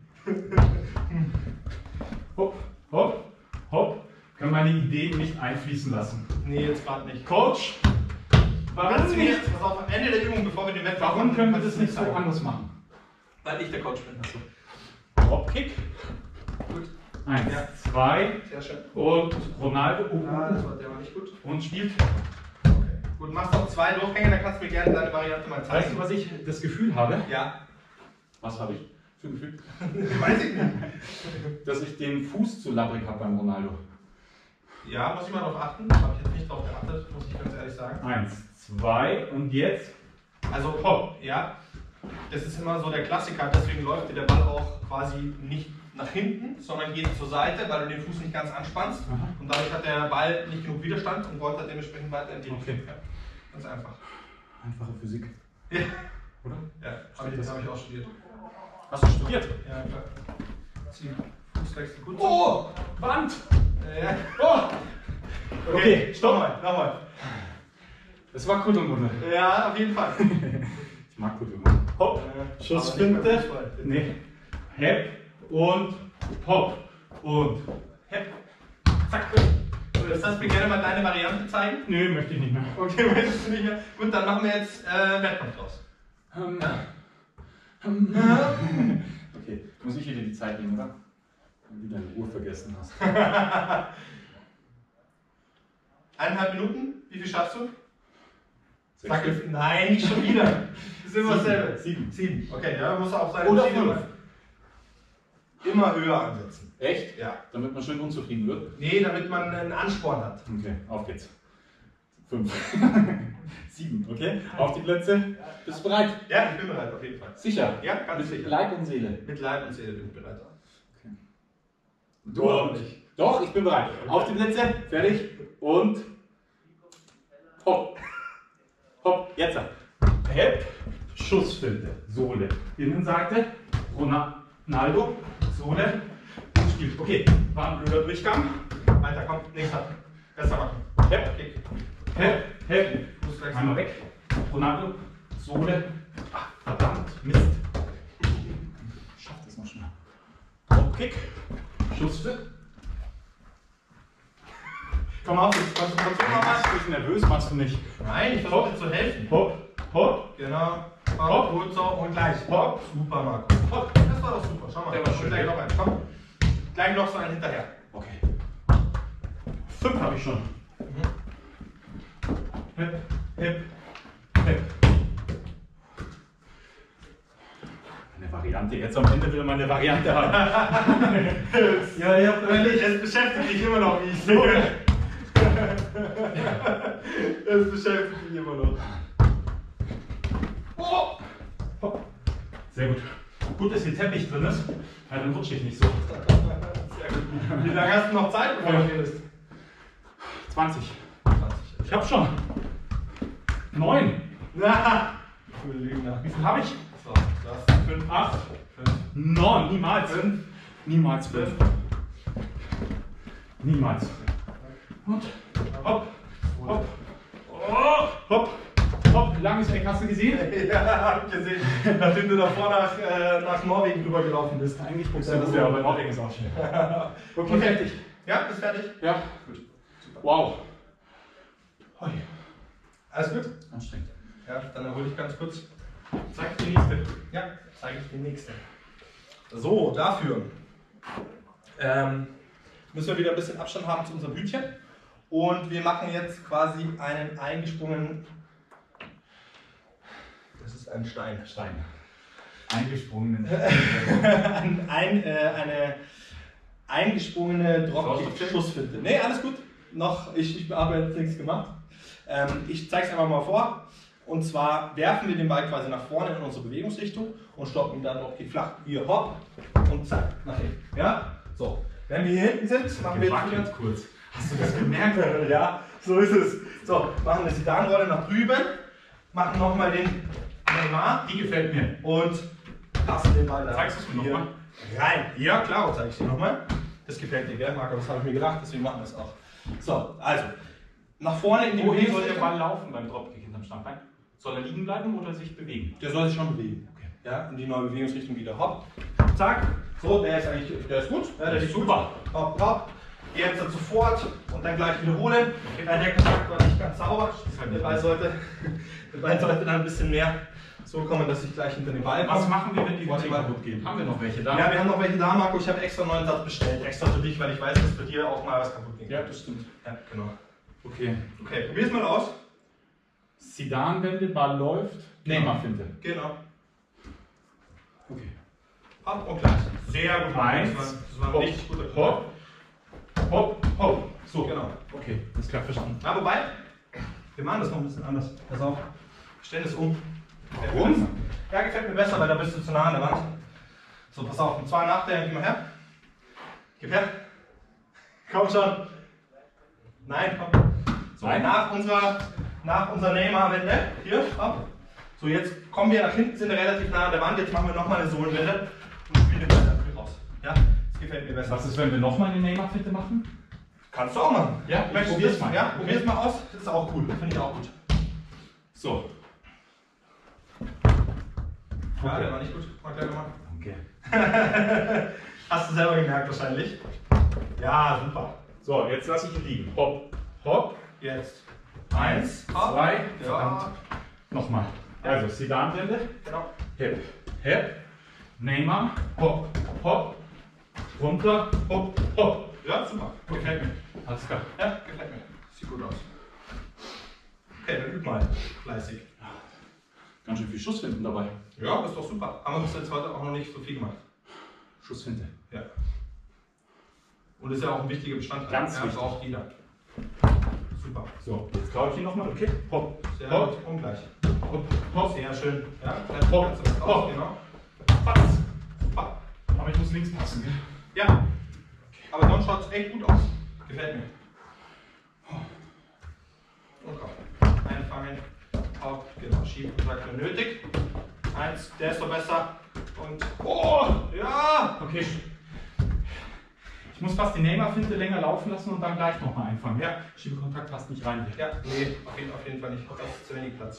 Speaker 2: Hopp, hopp, hopp. Kann meine Ideen nicht einfließen lassen.
Speaker 1: Nee, jetzt gerade nicht.
Speaker 2: Coach, warum
Speaker 1: Kannst du mir
Speaker 2: nicht?
Speaker 1: jetzt, pass auf, am Ende der Übung, bevor wir den Wettbewerb
Speaker 2: Warum können wir
Speaker 1: kannst
Speaker 2: das
Speaker 1: du
Speaker 2: nicht so
Speaker 1: sagen.
Speaker 2: anders machen?
Speaker 1: Weil ich der Coach bin. Achso.
Speaker 2: Hoppkick.
Speaker 1: Gut.
Speaker 2: 1,
Speaker 1: Ja.
Speaker 2: 2
Speaker 1: Sehr schön.
Speaker 2: und Ronaldo
Speaker 1: Der war nicht gut.
Speaker 2: und spielt.
Speaker 1: Okay. Gut, machst noch 2 Durchgänge, dann kannst du mir gerne deine Variante mal zeigen.
Speaker 2: Weißt du, was ich das Gefühl habe?
Speaker 1: Ja.
Speaker 2: Was habe ich für ein Gefühl?
Speaker 1: Weiß ich nicht.
Speaker 2: Dass ich den Fuß zu labbrig habe beim Ronaldo.
Speaker 1: Ja, muss ich mal darauf achten. Habe ich jetzt nicht darauf geachtet, muss ich ganz ehrlich sagen.
Speaker 2: 1, 2 und jetzt.
Speaker 1: Also, hopp, ja. Das ist immer so der Klassiker, deswegen läuft dir der Ball auch quasi nicht nach hinten, sondern geht zur Seite, weil du den Fuß nicht ganz anspannst.
Speaker 2: Aha.
Speaker 1: Und dadurch hat der Ball nicht genug Widerstand und rollt dann dementsprechend weiter entgegen.
Speaker 2: Okay.
Speaker 1: Ja, ganz einfach.
Speaker 2: Einfache Physik.
Speaker 1: Ja,
Speaker 2: Oder?
Speaker 1: ja habe ich auch studiert.
Speaker 2: Hast du studiert?
Speaker 1: Ja, klar. Zieh Fußwechsel gut.
Speaker 2: Oh! Wand!
Speaker 1: Ja.
Speaker 2: Oh! Okay, stopp!
Speaker 1: Nochmal.
Speaker 2: Das war Kuddelmuddel.
Speaker 1: Ja, auf jeden Fall.
Speaker 2: Ich mag Kuddelmuddel. Hopp, Schussfinte. Nee. Hepp und hopp. Und hepp. Zack.
Speaker 1: Das heißt, mir gerne mal deine Variante zeigen.
Speaker 2: Nö, möchte ich nicht mehr.
Speaker 1: Okay, möchtest du nicht mehr? Gut, dann machen wir jetzt Wettkampf draus.
Speaker 2: Okay, muss ich wieder die Zeit nehmen, oder? Wenn du deine Uhr vergessen hast.
Speaker 1: 1,5 Minuten? Wie viel schaffst du?
Speaker 2: 6 Stück.
Speaker 1: Nein, nicht schon wieder. Das ist immer dasselbe.
Speaker 2: 7.
Speaker 1: 7. Okay, ja, muss auch seine
Speaker 2: Oder
Speaker 1: Ziele
Speaker 2: 5.
Speaker 1: immer höher ansetzen.
Speaker 2: Echt?
Speaker 1: Ja.
Speaker 2: Damit man schön unzufrieden wird?
Speaker 1: Nee, damit man einen Ansporn hat.
Speaker 2: Okay, auf geht's. 5. 7, okay? Auf die Plätze. Bist du bereit?
Speaker 1: Ja, ich bin bereit, auf jeden Fall.
Speaker 2: Sicher?
Speaker 1: Ja, ganz
Speaker 2: Mit
Speaker 1: sicher.
Speaker 2: Leib und Seele.
Speaker 1: Mit Leib und Seele bin ich bereit.
Speaker 2: Okay.
Speaker 1: Du auch nicht.
Speaker 2: Doch, ich bin bereit. Auf die Plätze, fertig und hopp. Hopp, jetzt. Hep, Schussfinte, Sohle. Innenseite, Ronaldo, Sohle, und spielt. Okay, war ein blöder Durchgang.
Speaker 1: Weiter, komm, nächster. Besser machen.
Speaker 2: Hep,
Speaker 1: Kick.
Speaker 2: hep, hep.
Speaker 1: Muss gleich
Speaker 2: Einmal weg. Ronaldo, Sohle. Ach, verdammt, Mist. Schaff das noch schnell. Hopp-Kick, Schussfinte.
Speaker 1: Komm auf, jetzt Konzentration nochmal.
Speaker 2: Bist du nervös, machst du nicht.
Speaker 1: Nein, ich versuche dir zu helfen.
Speaker 2: Hopp, hopp.
Speaker 1: Genau.
Speaker 2: Hopp.
Speaker 1: Gut, so und gleich.
Speaker 2: Hopp.
Speaker 1: Super, Marco. Hopp. Das war doch super. Schau mal.
Speaker 2: Der war
Speaker 1: Und
Speaker 2: schön.
Speaker 1: gleich noch einen. Komm. Gleich noch so einen hinterher.
Speaker 2: Okay. 5 habe ich schon. Hip, hip, hip. Eine Variante. Jetzt am Ende will man eine Variante haben.
Speaker 1: Ja, ja, ehrlich, es beschäftigt mich immer noch, wie ich sehe. Es beschäftigt mich immer noch.
Speaker 2: Oh. Hopp. Sehr gut. Gut, dass hier Teppich drin ist. Ja, dann rutsche ich nicht so.
Speaker 1: Sehr gut. Wie lange hast du noch Zeit, bevor du redest?
Speaker 2: 20.
Speaker 1: 20.
Speaker 2: Ich habe schon 9.
Speaker 1: Na, du Lügner.
Speaker 2: Wie viel habe ich?
Speaker 1: So, das 5,
Speaker 2: 8.
Speaker 1: 5,
Speaker 2: 9. Niemals.
Speaker 1: 5,
Speaker 2: Niemals 5. Niemals. Und hopp, hopp, oh, hopp, hopp. Langes Eck hast du gesehen?
Speaker 1: Ja, hab ich gesehen. Nachdem du davor nach Norwegen rübergelaufen bist.
Speaker 2: Eigentlich guckst du das ja, aber Norwegen ist auch schön.
Speaker 1: Okay, fertig. Ja, bist fertig?
Speaker 2: Ja, gut. Wow. Hoi.
Speaker 1: Alles gut?
Speaker 2: Anstrengend.
Speaker 1: Ja, dann hole ich ganz kurz.
Speaker 2: Zeig die nächste.
Speaker 1: Ja, zeige ich die nächste. So, dafür müssen wir wieder ein bisschen Abstand haben zu unserem Hütchen. Und wir machen jetzt quasi einen eingesprungenen. Das ist ein Stein.
Speaker 2: Stein. Eingesprungen.
Speaker 1: Eine eingesprungene Dropkick-Schussfinte. Ne, alles gut. Ich habe jetzt nichts gemacht. Ich zeige es einfach mal vor. Und zwar werfen wir den Ball quasi nach vorne in unsere Bewegungsrichtung und stoppen ihn dann Dropkick flach. Hier, hopp und zack, nach hinten. Ja? So. Wenn wir hier hinten sind, machen wir jetzt wieder
Speaker 2: kurz. Hast du das gemerkt?
Speaker 1: Ja, so ist es. So, machen eine Sidan-Rolle nach drüben, machen nochmal den Neymar
Speaker 2: Die gefällt mir.
Speaker 1: und lassen den Ball da.
Speaker 2: Zeigst du es mir
Speaker 1: hier
Speaker 2: nochmal?
Speaker 1: rein. Ja, klar, zeige ich dir nochmal. Das gefällt dir, gell, Marco? Das habe ich mir gedacht, deswegen machen wir es auch. So, also, nach vorne in die
Speaker 2: Wohin soll der
Speaker 1: Bewegungsrichtung.
Speaker 2: Ball laufen beim Dropkick hinterm Standbein? Soll er liegen bleiben oder sich bewegen?
Speaker 1: Der soll sich schon bewegen. Okay. Ja, in die neue Bewegungsrichtung wieder. Hopp, zack. So, der ist eigentlich, der ist gut. Ja, der ist
Speaker 2: Super.
Speaker 1: Gut. Hopp, hopp. Jetzt sofort und dann gleich wiederholen. Der Kontakt war nicht ganz sauber. Der Ball sollte dann ein bisschen mehr so kommen, dass ich gleich hinter den Ball komme.
Speaker 2: Was machen wir, wenn die
Speaker 1: Warte
Speaker 2: Hütte
Speaker 1: mal.
Speaker 2: kaputt geht? Haben wir noch welche da?
Speaker 1: Ja, wir haben noch welche da, Marco. Ich habe extra einen neuen Satz bestellt. Extra für dich, weil ich weiß, dass für dir auch mal was kaputt ging.
Speaker 2: Ja, das stimmt.
Speaker 1: Ja, genau.
Speaker 2: Okay.
Speaker 1: Okay, probier's mal aus.
Speaker 2: Sidan-Wende, Ball läuft. Neymar-Finte.
Speaker 1: Genau.
Speaker 2: Okay.
Speaker 1: Hopp und gleich. Sehr gut.
Speaker 2: Eins.
Speaker 1: Das war ein
Speaker 2: Hopp.
Speaker 1: richtig guter Griff.
Speaker 2: Hopp. Hopp. Hopp. So.
Speaker 1: Genau.
Speaker 2: Okay, das klar verstanden.
Speaker 1: Ja, wobei, wir machen das noch ein bisschen anders. Pass auf. Wir stellen es um.
Speaker 2: Warum?
Speaker 1: Ja, gefällt mir besser, weil da bist du zu nah an der Wand. So, pass auf. Und zwar nach der, gib mal her. Gib her. Komm schon. Nein, komm. So,
Speaker 2: Nein.
Speaker 1: nach unserer Neymar-Wende. Hier, hopp. So, jetzt kommen wir nach hinten, sind wir relativ nah an der Wand. Jetzt machen wir nochmal eine Sohlenwende und spielen den Ball dafür raus. Ja, das gefällt mir besser.
Speaker 2: Was ist, wenn wir nochmal eine Neymar-Finte machen?
Speaker 1: Kannst du auch machen.
Speaker 2: Ja, ich
Speaker 1: Möchtest du
Speaker 2: probier's
Speaker 1: das
Speaker 2: mal.
Speaker 1: Ja, probier's mal aus. Das ist auch cool. Finde ich auch gut.
Speaker 2: So.
Speaker 1: Ja, der war nicht gut. Mal gleich nochmal.
Speaker 2: Okay.
Speaker 1: Hast du selber gemerkt wahrscheinlich. Ja, super.
Speaker 2: So, jetzt lasse ich ihn liegen. Hopp. Hopp.
Speaker 1: Jetzt.
Speaker 2: 1,
Speaker 1: Hopp.
Speaker 2: 2.
Speaker 1: Ja.
Speaker 2: Nochmal. Also, Sidan-Wende.
Speaker 1: Genau.
Speaker 2: Hip. Hep, Neymar, hopp, hopp, runter, hopp, hopp.
Speaker 1: Ja, super.
Speaker 2: Gefällt mir. Alles klar.
Speaker 1: Ja, gefällt mir. Sieht gut aus. Okay, dann üb mal. Fleißig.
Speaker 2: Ganz schön viel Schussfinden dabei.
Speaker 1: Ja, ist doch super. Haben wir bis jetzt heute auch noch nicht so viel gemacht.
Speaker 2: Schussfinte.
Speaker 1: Ja. Und ist ja auch ein wichtiger Bestandteil.
Speaker 2: Ganz
Speaker 1: ja,
Speaker 2: wichtig.
Speaker 1: Braucht jeder. Super.
Speaker 2: So, jetzt glaube ich ihn nochmal. Okay, hopp,
Speaker 1: Sehr
Speaker 2: hopp,
Speaker 1: gut. Und gleich.
Speaker 2: hopp, hopp.
Speaker 1: Sehr schön. Ja,
Speaker 2: Hopp,
Speaker 1: hopp.
Speaker 2: hopp.
Speaker 1: Genau.
Speaker 2: Pass.
Speaker 1: Super.
Speaker 2: Aber ich muss links passen, gell?
Speaker 1: Ja. Aber sonst schaut es echt gut aus. Gefällt mir. Und komm. Einfangen. Auf. Genau. Schiebkontakt wenn nötig. Eins. Der ist doch besser. Und. Oh! Ja!
Speaker 2: Okay. Ich muss fast die Neymar-Finte länger laufen lassen und dann gleich nochmal einfangen.
Speaker 1: Ja.
Speaker 2: Schiebekontakt passt nicht rein hier.
Speaker 1: Ja, nee, auf jeden Fall nicht. Das ist zu wenig Platz.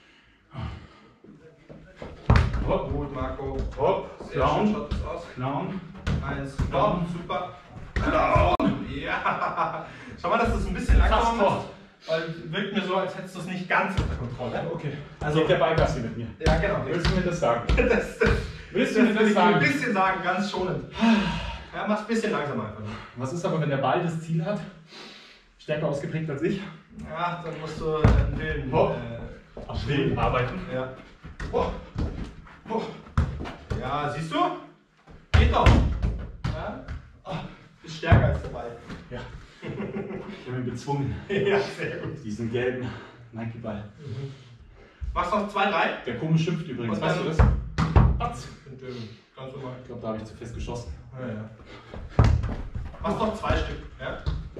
Speaker 2: Hopp,
Speaker 1: Gut, Marco.
Speaker 2: hopp,
Speaker 1: Sehr schön
Speaker 2: Clown,
Speaker 1: schaut das aus.
Speaker 2: Clown.
Speaker 1: Eins. Clown. Super. Clown! Ja! Schau mal, dass das ein bisschen langsamer
Speaker 2: Fast Tor.
Speaker 1: ist. Weil es wirkt mir so, als hättest du es nicht ganz unter Kontrolle.
Speaker 2: Okay.
Speaker 1: Also-
Speaker 2: Geht der Ballgassi mit mir.
Speaker 1: Ja, genau.
Speaker 2: Willst du mir das sagen?
Speaker 1: Das
Speaker 2: Willst du mir
Speaker 1: will
Speaker 2: das
Speaker 1: ich dir ein
Speaker 2: sagen?
Speaker 1: bisschen sagen, ganz schonend. Ja, mach's ein bisschen langsamer einfach nur.
Speaker 2: Was ist aber, wenn der Ball das Ziel hat? Stärker ausgeprägt als ich?
Speaker 1: Ja, dann musst du deinen Willen
Speaker 2: Hopp. Am Willen arbeiten.
Speaker 1: Ja. Oh. Oh. Ja, siehst du? Geht doch. Ja? Oh, bist stärker als der Ball.
Speaker 2: Ja. Ich habe ihn bezwungen.
Speaker 1: Ja, sehr gut.
Speaker 2: Diesen gelben Nike-Ball.
Speaker 1: Machst noch 2, 3?
Speaker 2: Der komisch schimpft übrigens.
Speaker 1: Und
Speaker 2: Weißt du
Speaker 1: dann-
Speaker 2: das? Patz.
Speaker 1: Ganz normal.
Speaker 2: Ich glaube, da habe ich zu fest geschossen.
Speaker 1: Ja, ja. Machst noch 2 Stück. Ja.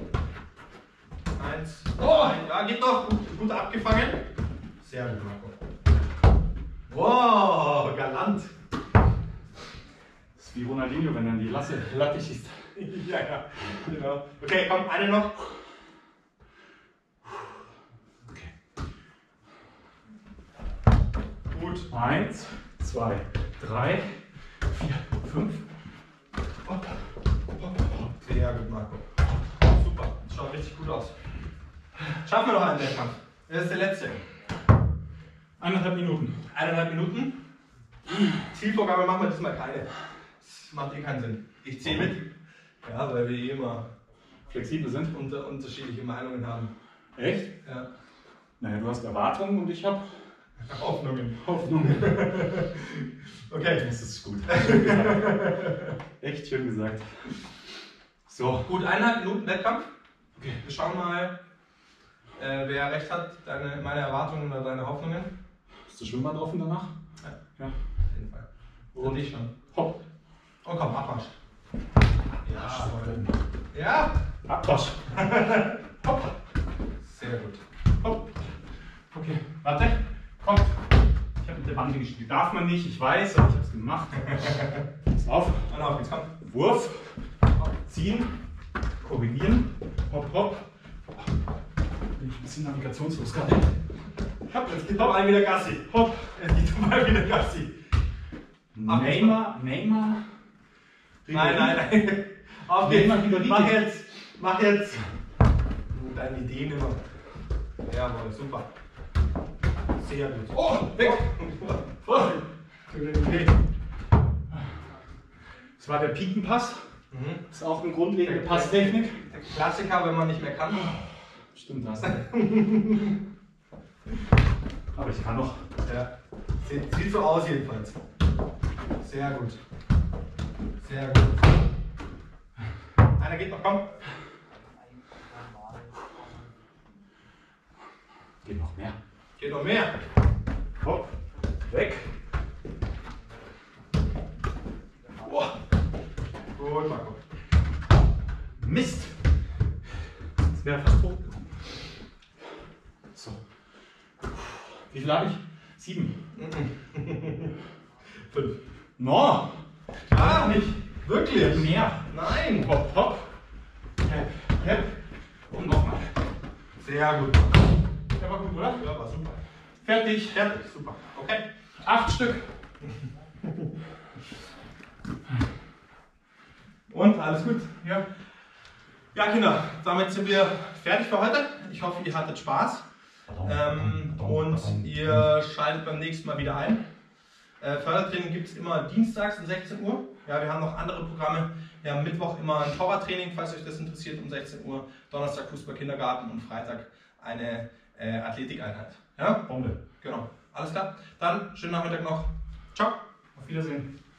Speaker 1: 1. Oh, ja, geht noch. Gut abgefangen. Sehr gut, Marco. Wow, galant.
Speaker 2: Das ist wie Ronaldinho, wenn er in die Latte schießt.
Speaker 1: Ja, ja, genau. Okay, komm, eine noch.
Speaker 2: Okay.
Speaker 1: Gut.
Speaker 2: 1, 2, 3, 4, 5.
Speaker 1: Sehr gut, Marco. Super, das schaut richtig gut aus. Schaffen wir noch einen Wettkampf. Das ist der letzte.
Speaker 2: 1,5 Minuten.
Speaker 1: 1,5 Minuten. Zielvorgabe machen wir diesmal keine. Das macht eh keinen Sinn. Ich zähle mit. Ja, weil wir eh immer
Speaker 2: Flexibel sind.
Speaker 1: unterschiedliche Meinungen haben.
Speaker 2: Echt?
Speaker 1: Ja.
Speaker 2: Naja, du hast Erwartungen und ich habe
Speaker 1: Hoffnungen.
Speaker 2: Hoffnungen.
Speaker 1: Okay.
Speaker 2: Das ist gut. Schön gesagt. Echt schön gesagt. So.
Speaker 1: Gut, 1,5 Minuten Wettkampf.
Speaker 2: Okay.
Speaker 1: Wir schauen mal, wer recht hat. Meine Erwartungen oder deine Hoffnungen.
Speaker 2: Ist das Schwimmbad offen danach? Ja.
Speaker 1: Auf jeden Fall.
Speaker 2: Und
Speaker 1: ich schon.
Speaker 2: Hopp.
Speaker 1: Und komm, Abwasch.
Speaker 2: Ja.
Speaker 1: Ja.
Speaker 2: Abwasch. Hopp.
Speaker 1: Sehr gut.
Speaker 2: Hopp. Okay. Warte. Kommt. Ich habe mit der Bande gespielt. Darf man nicht, ich weiß, aber ich habe es gemacht. Pass auf.
Speaker 1: Und auf geht's, komm.
Speaker 2: Wurf. Ziehen. Korrigieren. Hopp, hopp. Bin ich ein bisschen navigationslos gerade.
Speaker 1: Hopp, jetzt geht doch mal wieder Gassi. Hopp, jetzt geht doch mal wieder Gassi.
Speaker 2: Neymar.
Speaker 1: Nein, nein. Auf geht's. Mach jetzt. Deine Ideen immer. Jawohl, super. Sehr gut. Oh, weg. Vorsicht.
Speaker 2: Das war der Pikenpass. Das ist auch eine grundlegende
Speaker 1: Der-
Speaker 2: Passtechnik.
Speaker 1: Der Klassiker, wenn man nicht mehr kann.
Speaker 2: Stimmt, das. Aber ich kann noch.
Speaker 1: Ja. Sieht so aus jedenfalls. Sehr gut. Sehr gut. Einer geht noch, komm.
Speaker 2: Geht noch mehr.
Speaker 1: Geht noch mehr.
Speaker 2: Hopp. Weg.
Speaker 1: Oh. Gut, Marco.
Speaker 2: Mist. Das wäre fast hochgekommen. So. Wie viel habe ich? 7.
Speaker 1: 5.
Speaker 2: No.
Speaker 1: Ah, nicht. Wirklich?
Speaker 2: Mehr.
Speaker 1: Nein.
Speaker 2: Hopp, hopp. Hep, hep. Und nochmal.
Speaker 1: Sehr gut.
Speaker 2: Der war gut, oder?
Speaker 1: Ja, war super.
Speaker 2: Fertig.
Speaker 1: Fertig, super. Okay.
Speaker 2: 8 Stück.
Speaker 1: Und, alles gut?
Speaker 2: Ja.
Speaker 1: Ja, Kinder, damit sind wir fertig für heute. Ich hoffe, ihr hattet Spaß. Und ihr schaltet beim nächsten Mal wieder ein. Fördertraining gibt es immer dienstags um 16 Uhr. Ja, wir haben noch andere Programme. Wir haben Mittwoch immer ein Torwarttraining, falls euch das interessiert, um 16 Uhr. Donnerstag Fußball-Kindergarten und Freitag eine Athletikeinheit. Ja?
Speaker 2: Bombe.
Speaker 1: Genau. Alles klar. Dann schönen Nachmittag noch. Ciao.
Speaker 2: Auf Wiedersehen.